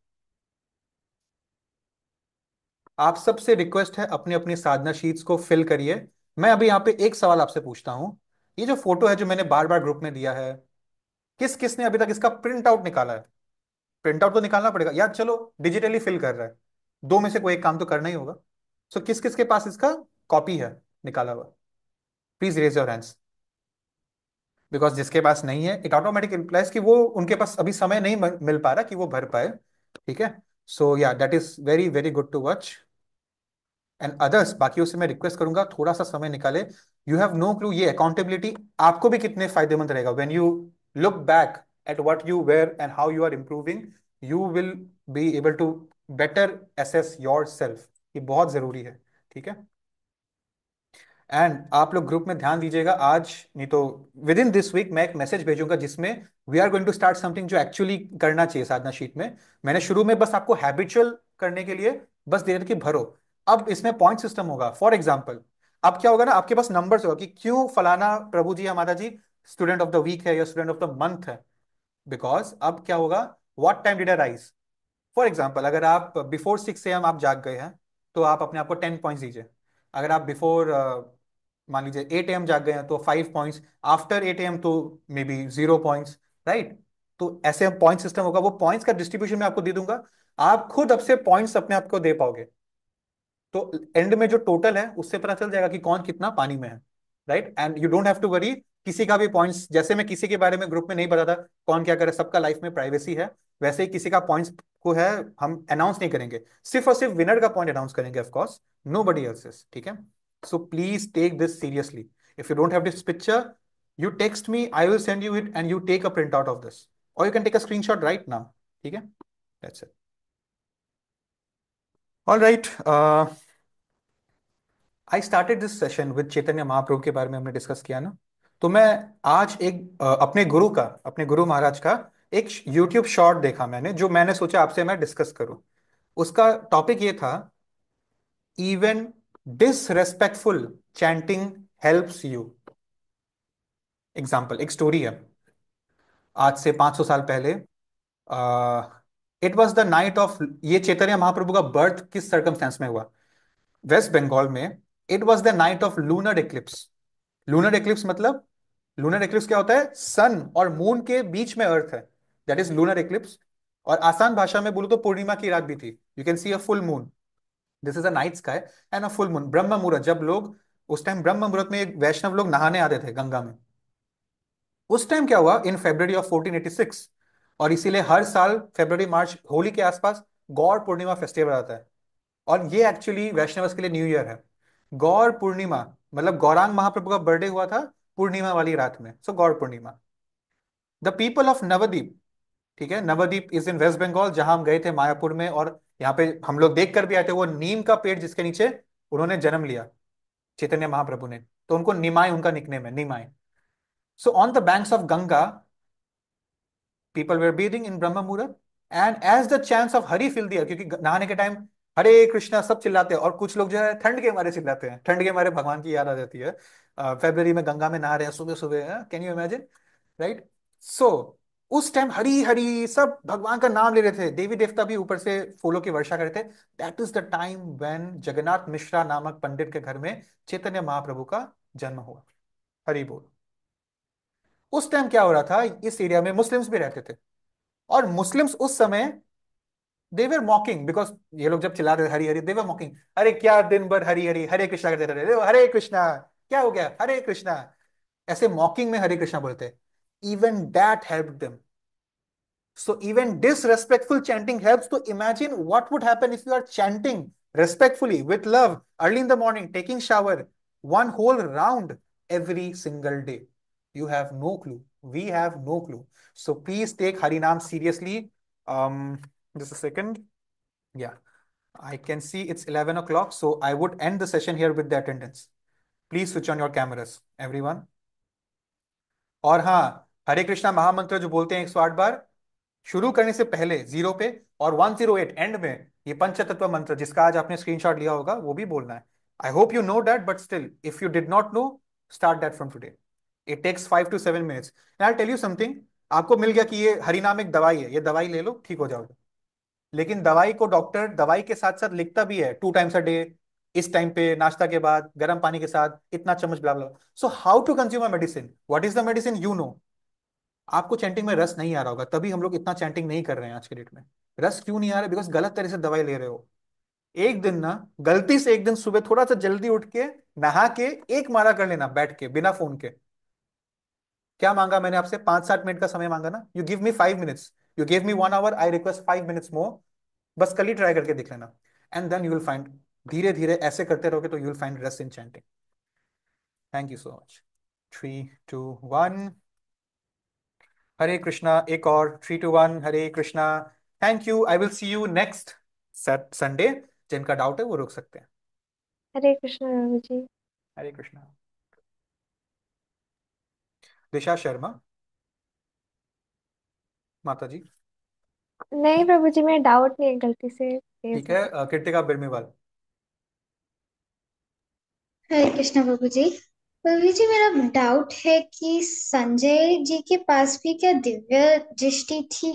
आप सबसे रिक्वेस्ट है, अपनी अपनी साधना शीट्स को फिल करिए। मैं अभी यहाँ पे एक सवाल आपसे पूछता हूं, ये जो फोटो है जो मैंने बार बार ग्रुप में दिया है, किस किस ने अभी तक इसका प्रिंट आउट निकाला है? प्रिंट आउट तो निकालना पड़ेगा, या चलो डिजिटली फिल कर रहा है, दो में से कोई एक काम तो करना ही होगा। सो किस किस के पास इसका कॉपी है निकाला हुआ? Please raise your hands, because जिसके पास नहीं है, इट ऑटोमेटिक इंप्लाइज कि वो, उनके पास अभी समय नहीं मिल पा रहा कि वो भर पाए। ठीक है, so yeah that is very very good to watch. And others, बाकियों से मैं रिक्वेस्ट करूंगा थोड़ा सा समय निकाले। यू हैव नो क्लू ये अकाउंटेबिलिटी आपको भी कितने फायदेमंद रहेगा। When you look back at what you were and how you are improving, you will be able to better assess yourself. ये बहुत जरूरी है, ठीक है। एंड आप लोग ग्रुप में ध्यान दीजिएगा आज, नहीं तो विद इन दिस वीक मैं एक मैसेज भेजूंगा जिसमें we are going to start something जो एक्चुअली करना चाहिए साधना शीट में। मैंने शुरू में बस आपको हैबिचुअल करने के लिए बस दे रहा था कि भरो। अब इसमें पॉइंट सिस्टम होगा। फॉर एग्जाम्पल, अब क्या होगा ना, आपके पास नंबर्स होगा कि क्यों फलाना प्रभु जी या माता जी स्टूडेंट ऑफ द वीक है या स्टूडेंट ऑफ द मंथ है। बिकॉज अब क्या होगा, what time did I rise. For example, अगर आप बिफोर सिक्स ए एम आप जाग गए हैं तो आप अपने आप को टेन पॉइंट्स दीजिए। अगर आप बिफोर मान लीजिए एट ए एम जाग गए हैं तो five points, after eight A M तो may be zero points, right. तो ऐसे पॉइंट सिस्टम होगा, वो पॉइंट्स का डिस्ट्रीब्यूशन मैं आपको दे दूंगा। आप खुद अब से पॉइंट्स अपने आप को दे पाओगे। तो एंड में जो टोटल है उससे पता चल जाएगा कि कौन कितना पानी में है, right. And you don't have to worry किसी का भी पॉइंट्स, जैसे मैं किसी के बारे में ग्रुप में नहीं बताता कौन क्या करे, सबका लाइफ में प्राइवेसी है, वैसे ही किसी का पॉइंट्स को है हम अनाउंस नहीं करेंगे, सिर्फ और सिर्फ विनर का पॉइंट अनाउंस करेंगे, of course nobody else's, ठीक है। So please take this seriously. If you don't have this picture, you text me, I will send you it and you take a print out of this, और you can take a screenshot right now, ठीक है। That's it. All right, I started this session with Chaitanya Mahaprabhu के बारे में हमने discuss किया ना। तो मैं आज एक अ, अपने गुरु का, अपने गुरु महाराज का एक यूट्यूब शॉर्ट देखा मैंने, जो मैंने सोचा आपसे मैं डिस्कस करूं। उसका टॉपिक ये था, even disrespectful chanting helps you. Example, एक स्टोरी है। आज से पाँच सौ साल पहले, it was the night of, ये चैतन्य महाप्रभु का बर्थ किस सर्कमस्टेंस में हुआ, वेस्ट बंगाल में। It was the night of lunar eclipse. Lunar eclipse मतलब, लूनर एक्लिप्स क्या होता है, सन और मून के बीच में अर्थ है, दैट इज लूनर एक्लिप्स। और आसान भाषा में बोलो तो पूर्णिमा की रात भी थी। You can see a full moon, this is a night sky and a full moon. ब्रह्म मुहूर्त, जब लोग उस टाइम ब्रह्म मुहूर्त में एक वैष्णव लोग नहाने आते थे गंगा में। उस टाइम क्या हुआ, in February of fourteen eighty six, और इसीलिए हर साल फेब्रवरी मार्च होली के आसपास गौर पूर्णिमा फेस्टिवल आता है। और ये एक्चुअली वैष्णव के लिए न्यू ईयर है। गौर पूर्णिमा मतलब गौरांग महाप्रभु का बर्थडे हुआ था पूर्णिमा वाली रात में, so Gaura Purnima. The people of Navadwip, ठीक है, नवद्वीप इज इन वेस्ट बंगाल, जहां हम गए थे मायापुर में, और यहाँ पे हम लोग देख कर भी आए थे वो नीम का पेड़ जिसके नीचे उन्होंने जन्म लिया चैतन्य महाप्रभु ने, तो उनको निमाय उनका निकनेम है, Nimai. So on the banks of Ganga people were bathing in ब्रह्म मुहूर्त, and as the chants of Hari fill दिया, क्योंकि नहाने के टाइम हरे कृष्णा सब चिल्लाते हैं, और कुछ लोग जो है ठंड के मारे चिल्लाते हैं, ठंड के मारे भगवान की याद आ जाती है। फेब्रवरी में गंगा में नहा रहे हैं सुबह सुबह, can you imagine, right. So उस टाइम हरी हरी सब भगवान का नाम ले रहे थे, देवी देवता भी ऊपर से फूलों की वर्षा कर रहे थे। That is the time when Jagannath Mishra नामक पंडित के घर में चैतन्य महाप्रभु का जन्म हुआ। हरि बोल। उस टाइम क्या हो रहा था, इस एरिया में मुस्लिम्स भी रहते थे, और मुस्लिम्स उस समय दे वर मॉकिंग, बिकॉज ये लोग जब चिल्ला रहे थे हरी हरी, दे वर मॉकिंग, अरे क्या दिन भर हरी हरी हरे कृष्णा करते रहते थे, हरे कृष्णा क्या हो गया, हरे कृष्णा, ऐसे मॉकिंग में हरे कृष्णा बोलते। Even that help them. So even disrespectful chanting helps. To imagine what would happen if you are chanting respectfully with love early in the morning, taking shower, one whole round every single day. You have no clue. We have no clue. So please take Harinam seriously. Um, just a second. Yeah, I can see it's eleven o'clock. So I would end the session here with the attendance. Please switch on your cameras, everyone. और हाँ, हरे कृष्णा महामंत्र जो बोलते हैं एक सौ आठ बार, शुरू करने से पहले जीरो पे, और वन जीरो एट एंड में ये पंचतत्व मंत्र जिसका आज आपने स्क्रीनशॉट लिया होगा वो भी बोलना है। I hope you know that, but still if you did not know, start that from today. It takes five to seven minutes. I tell you something, आपको मिल गया कि ये हरिनाम एक दवाई है, ये दवाई ले लो ठीक हो जाओगे, लेकिन दवाई को डॉक्टर दवाई के साथ साथ लिखता भी है टू टाइम्स अ डे, इस टाइम पे नाश्ता के बाद गर्म पानी के साथ इतना चम्मच, blah blah. So how to consume a medicine, what is the medicine, you know. आपको चैंटिंग में रस नहीं आ रहा होगा, तभी हम लोग इतना चैंटिंग नहीं कर रहे हैं आज के डेट में। रस क्यों नहीं आ रहा है, बिकॉज गलत तरह से दवाई ले रहे हो। एक दिन ना, गलती से एक दिन सुबह थोड़ा सा जल्दी उठ के नहा के एक मारा कर लेना बैठ के बिना फोन के। क्या मांगा मैंने आपसे, पांच सात मिनट का समय मांगा ना, you give me five minutes. You gave me one hour, I request five minutes more. बस कल ही ट्राई करके देख लेना, and then you will find, धीरे धीरे ऐसे करते रहोगे तो you will find rest in chanting. Thank you so much. Three two one. Hare Krishna. एक और, three two one. Hare Krishna. Thank you. I will see you next Sunday. जिनका डाउट है वो रुक सकते हैं। हरे कृष्ण प्रभु जी। हरे कृष्णा। दिशा शर्मा माता जी। नहीं प्रभु जी, मैं डाउट नहीं है, गलती से फेस ठीक हो है। गया। अ, कृतिका बिरमीवाल। हरे कृष्ण प्रभु जी। प्रभु जी, मेरा डाउट है कि संजय जी के पास भी क्या दिव्य दृष्टि थी?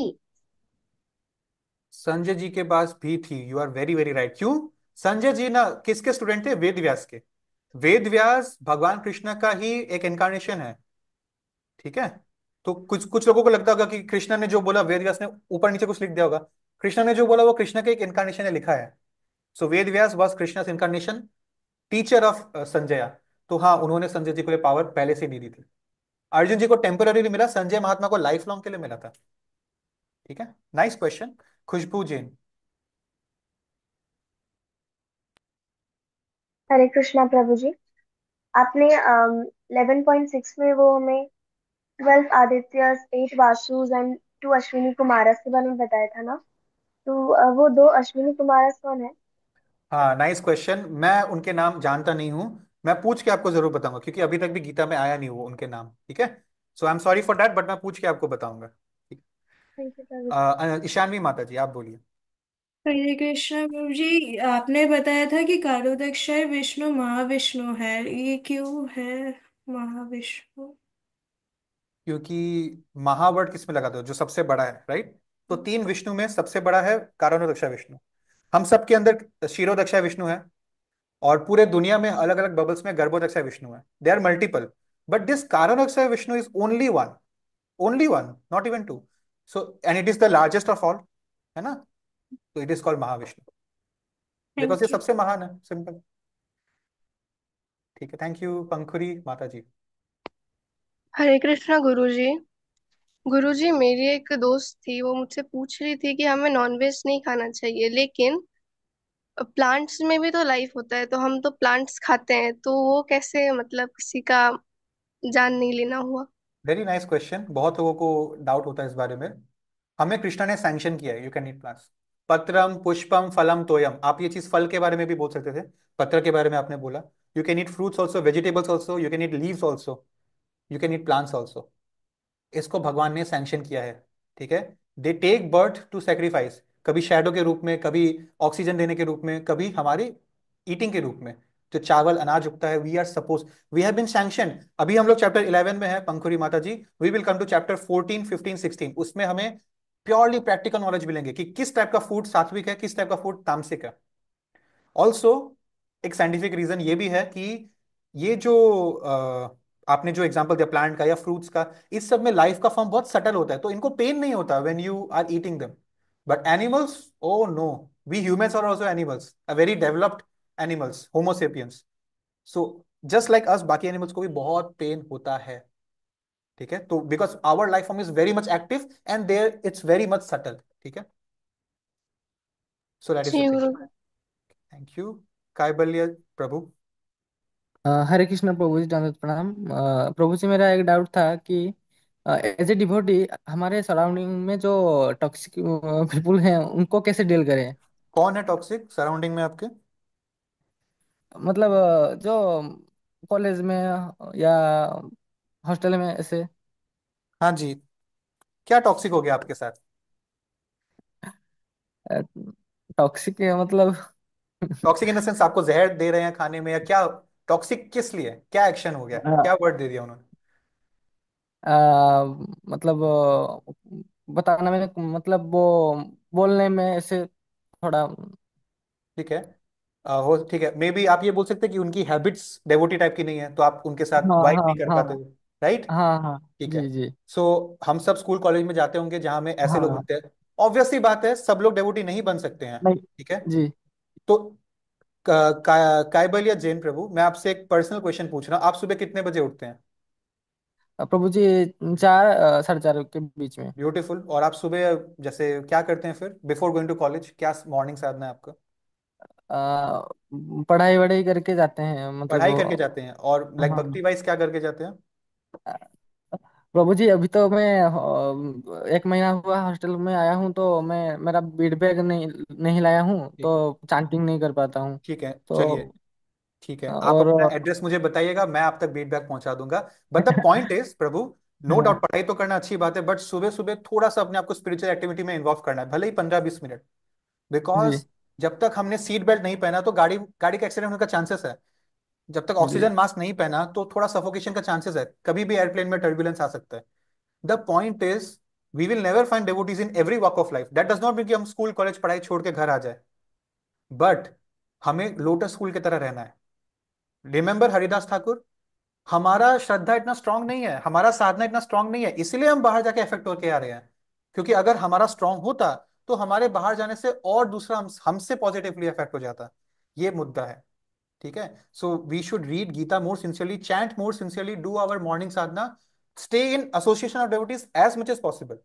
संजय जी के पास भी थी। You are very very right. क्यों? संजय जी ना किसके स्टूडेंट थे? वेद व्यास के। वेद व्यास भगवान कृष्ण का ही एक इनकारनेशन है। ठीक है। तो कुछ कुछ लोगों को लगता होगा कि कृष्ण ने जो बोला वेद व्यास ने ऊपर नीचे कुछ लिख दिया होगा। कृष्ण ने जो बोला वो कृष्ण के एक इनकारनेशन ने लिखा है। So Ved Vyas was Krishna incarnation, teacher of Sanjay. तो हाँ, उन्होंने संजय जी को ये पावर पहले से दे दी थी। अर्जुन जी को टेम्पररी मिला, संजय महात्मा को लाइफ लॉन्ग के लिए मिला था। ठीक है। Nice question. खुशबू जैन। हरे कृष्णा प्रभु जी। आपने इलेवन पॉइंट सिक्स में वो हमें ट्वेल्व आदित्यस, एट वासुस एंड टू अश्विनी कुमारस के बारे में बताया था ना। तो अ, वो दो अश्विनी कुमारस कौन है? हाँ, नाइस क्वेश्चन। मैं उनके नाम जानता नहीं हूँ। मैं पूछ के आपको जरूर बताऊंगा, क्योंकि अभी तक भी गीता में आया नहीं वो उनके नाम। ठीक है। So I am sorry for that, but मैं पूछ के आपको बताऊंगा। ठीक। थैंक यू प्रभु जी। अ, ईशानवी माता जी, आप बोलिए। हरे कृष्णा प्रभु जी, आपने बताया था कि कारोदक्षाय विष्णु महाविष्णु है, ये क्यों है महाविष्णु? क्योंकि महावर्ड किस में लगाते हो? जो सबसे बड़ा है, राइट? तो तीन विष्णु में सबसे बड़ा है कारणोदक्षा विष्णु। हम सबके अंदर क्षीरोदक्षा विष्णु है, और पूरे दुनिया में अलग अलग बबल्स में गर्भोदक्षा विष्णु है। They are multiple, but this Karanodaksha Vishnu is only one. Only one, not even two. So and it is the largest of all, है ना? तो it is called Mahavishnu, because ये थैंक यू। सबसे महान है। सिंपल। ठीक है। Thank you. पंखुरी माता जी। हरे कृष्णा गुरुजी। गुरुजी, मेरी एक दोस्त थी, वो मुझसे पूछ रही थी कि हमें नॉनवेज नहीं खाना चाहिए, लेकिन प्लांट्स में भी तो लाइफ होता है, तो हम तो प्लांट्स खाते हैं, तो वो कैसे, मतलब किसी का जान नहीं लेना हुआ? Very nice question. बहुत लोगों को डाउट होता है इस बारे में। हमें कृष्णा ने सैंक्शन किया है, यू कैन ईट प्लांट्स। पत्रम पुष्पम फलम तोयम। आप ये चीज फल के बारे में भी बोल सकते थे, पत्र के बारे में आपने बोला। You can eat fruits also, vegetables also, you can eat leaves also, you can eat plants also. इसको भगवान ने सैंक्शन किया है। ठीक है। They take birth to sacrifice, कभी शैडो के रूप में, कभी ऑक्सीजन देने के रूप में, कभी हमारी ईटिंग के रूप में। जो चावल अनाज उगता है, we are suppose, we have been sanction. अभी हम लोग चैप्टर इलेवन में है पंखुरी माता जी। We will come to chapter fourteen fifteen sixteen. उसमें हमें प्योरली प्रैक्टिकल नॉलेज मिलेंगे कि किस टाइप का फूड सात्विक है, किस टाइप का फूड तामसिक है। ऑल्सो एक साइंटिफिक रीजन ये भी है कि ये जो अ, आपने जो एग्जांपल दिया प्लांट का या फ्रूट्स का, इस सब में लाइफ का फॉर्म बहुत सटल होता है, तो इनको पेन नहीं होता when you are eating them. But animals, oh no, we humans are also animals, a very developed animals, homo sapiens. So just like us, बाकी एनिमल्स को भी बहुत पेन होता है। ठीक है। तो because our life form is very much active and there it's very much subtle. ठीक है। So that is the G thing. गुरु। Thank you. कायबल्य प्रभु। अ, हरे कृष्ण प्रभु जी, दंडवत प्रणाम। अ, प्रभु जी, मेरा एक डाउट था कि एज ए डिवोटी हमारे सराउंडिंग में जो टॉक्सिक पीपुल हैं उनको कैसे डील करें? कौन है टॉक्सिक सराउंडिंग में आपके? मतलब अ, जो कॉलेज में या हॉस्टल में ऐसे। हाँ जी। क्या टॉक्सिक हो गया आपके साथ? टॉक्सिक मतलब टॉक्सिक इन द सेंस आपको जहर दे रहे हैं खाने में, या क्या? टॉक्सिक किस लिए? क्या एक्शन हो गया? क्या अ, वर्ड दे दिया उन्होंने? अ, मतलब अ, बताना में, मतलब वो बोलने में ऐसे थोड़ा। ठीक है। अ, हो ठीक है, मे बी आप ये बोल सकते हैं कि उनकी हैबिट्स डेवोटी टाइप की नहीं है, तो आप उनके साथ हाँ वाइब हाँ नहीं कर पाते हाँ हो। राइट। हाँ हाँ। ठीक है। जी जी। सो हम सब स्कूल कॉलेज में जाते होंगे जहां में ऐसे लोग हाँ। होते हैं। ऑब्वियस सी बात है, सब लोग डेवोटी नहीं बन सकते हैं। नहीं। ठीक है। जी। तो का, का, कायबल या जैन प्रभु, मैं आपसे एक पर्सनल क्वेश्चन पूछ रहा हूँ। आप सुबह कितने बजे उठते हैं? अ, प्रभु जी चार अ, साढ़े चार के बीच में। ब्यूटीफुल। और आप सुबह जैसे क्या करते हैं फिर बिफोर गोइंग टू कॉलेज, क्या मॉर्निंग साधना है आपका? अ, पढ़ाई वढ़ाई करके जाते हैं मतलब। पढ़ाई करके जाते हैं, और लाइक हाँ। भक्ति वाइज क्या करके जाते हैं? प्रभु जी अभी तो मैं अ, एक महीना हुआ हॉस्टल में आया हूँ, तो मैं मेरा बीट बैग नहीं नहीं लाया हूँ, ठीक है। तो चांटिंग नहीं कर पाता हूँ। ठीक है, चलिए। तो ठीक है, आप और अपना एड्रेस मुझे बताइएगा, मैं आप तक फीडबैक पहुंचा दूंगा। बट द पॉइंट इज प्रभु, नो डाउट हाँ पढ़ाई तो करना अच्छी बात है, बट सुबह सुबह थोड़ा सा अपने आप को स्पिरिचुअल एक्टिविटी में इन्वॉल्व करना है, भले ही पंद्रह बीस मिनट। जी बिकॉज जब तक हमने सीट बेल्ट नहीं पहना तो गाड़ी गाड़ी का एक्सीडेंट होने का चांसेस है। जब तक जी ऑक्सीजन मास्क नहीं पहना तो थोड़ा सफोकेशन का चांसेस है, कभी भी एयरप्लेन में टर्बुलेंस आ सकता है। The point is, we will never find devotees in every walk of life. That does not mean कि हम स्कूल कॉलेज पढ़ाई छोड़ के घर आ जाए, बट हमें लोटस स्कूल की तरह रहना है। रिमेंबर हरिदास ठाकुर, हमारा श्रद्धा इतना स्ट्रांग नहीं है, हमारा साधना इतना स्ट्रांग नहीं है, इसलिए हम बाहर जाके इफेक्ट होके आ रहे हैं। क्योंकि अगर हमारा स्ट्रांग होता तो हमारे बाहर जाने से और दूसरा हम, हमसे पॉजिटिवली इफेक्ट हो जाता। ये मुद्दा है। ठीक है। So we should read Gita more sincerely, chant more sincerely, do our morning साधना, stay in association of devotees as much as possible.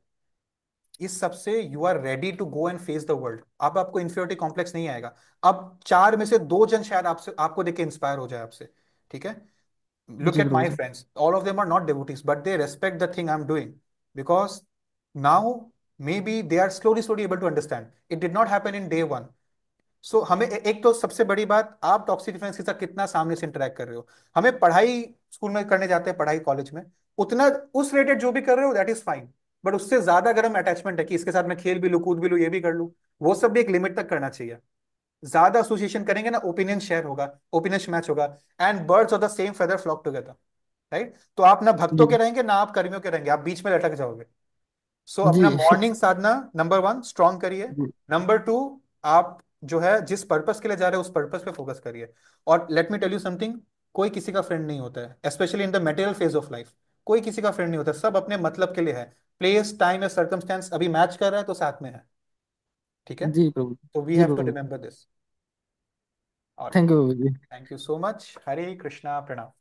इस सबसे you are ready to go and face the world. अब आपको इंफीरियोरिटी कॉम्प्लेक्स नहीं आएगा। अब चार में से दो जन शायद आपसे, आपको देख के इंस्पायर हो जाए आपसे। ठीक है। Look ji at Prabhu my ji. friends, all of them are not devotees, but they respect the thing I'm doing, because now maybe they are slowly slowly able to understand it did not happen in day one. So हमें ए- एक तो सबसे बड़ी बात, आप toxic defence के साथ कितना सामने से इंटरेक्ट कर रहे हो। हमें पढ़ाई स्कूल में करने जाते हैं, पढ़ाई कॉलेज में उतना, उस रिलेटेड जो भी कर रहे हो दैट इज फाइन। बट उससे ज्यादा अगर हम अटैचमेंट है कि इसके साथ मैं खेल भी लूँ, कूद भी लूँ, ये भी कर लूँ, वो सब भी एक लिमिट तक करना चाहिए। ज्यादा एसोसिएशन करेंगे ना, ओपिनियन शेयर होगा, ओपिनियन मैच होगा, and birds of the same feather flock together. Right. तो आप ना भक्तों जी के रहेंगे ना आप कर्मियों के रहेंगे, आप बीच में लटक जाओगे। सो जी अपना मॉर्निंग साधना नंबर वन स्ट्रॉन्ग करिए। जी नंबर टू, आप जो है जिस पर्पस के लिए जा रहे हो उस पर्पस पे फोकस करिए। और let me tell you something, कोई किसी का फ्रेंड नहीं होता है, specially in the material phase of life. कोई किसी का फ्रेंड नहीं होता, सब अपने मतलब के लिए है। प्लेस टाइम या सर्कमस्टेंस अभी मैच कर रहा है तो साथ में है। ठीक है। जी प्रभु तो वी जी have to Prabhu. Remember this. All thank right. You Prabhu ji. Thank you so much. Hare Krishna, प्रणाम।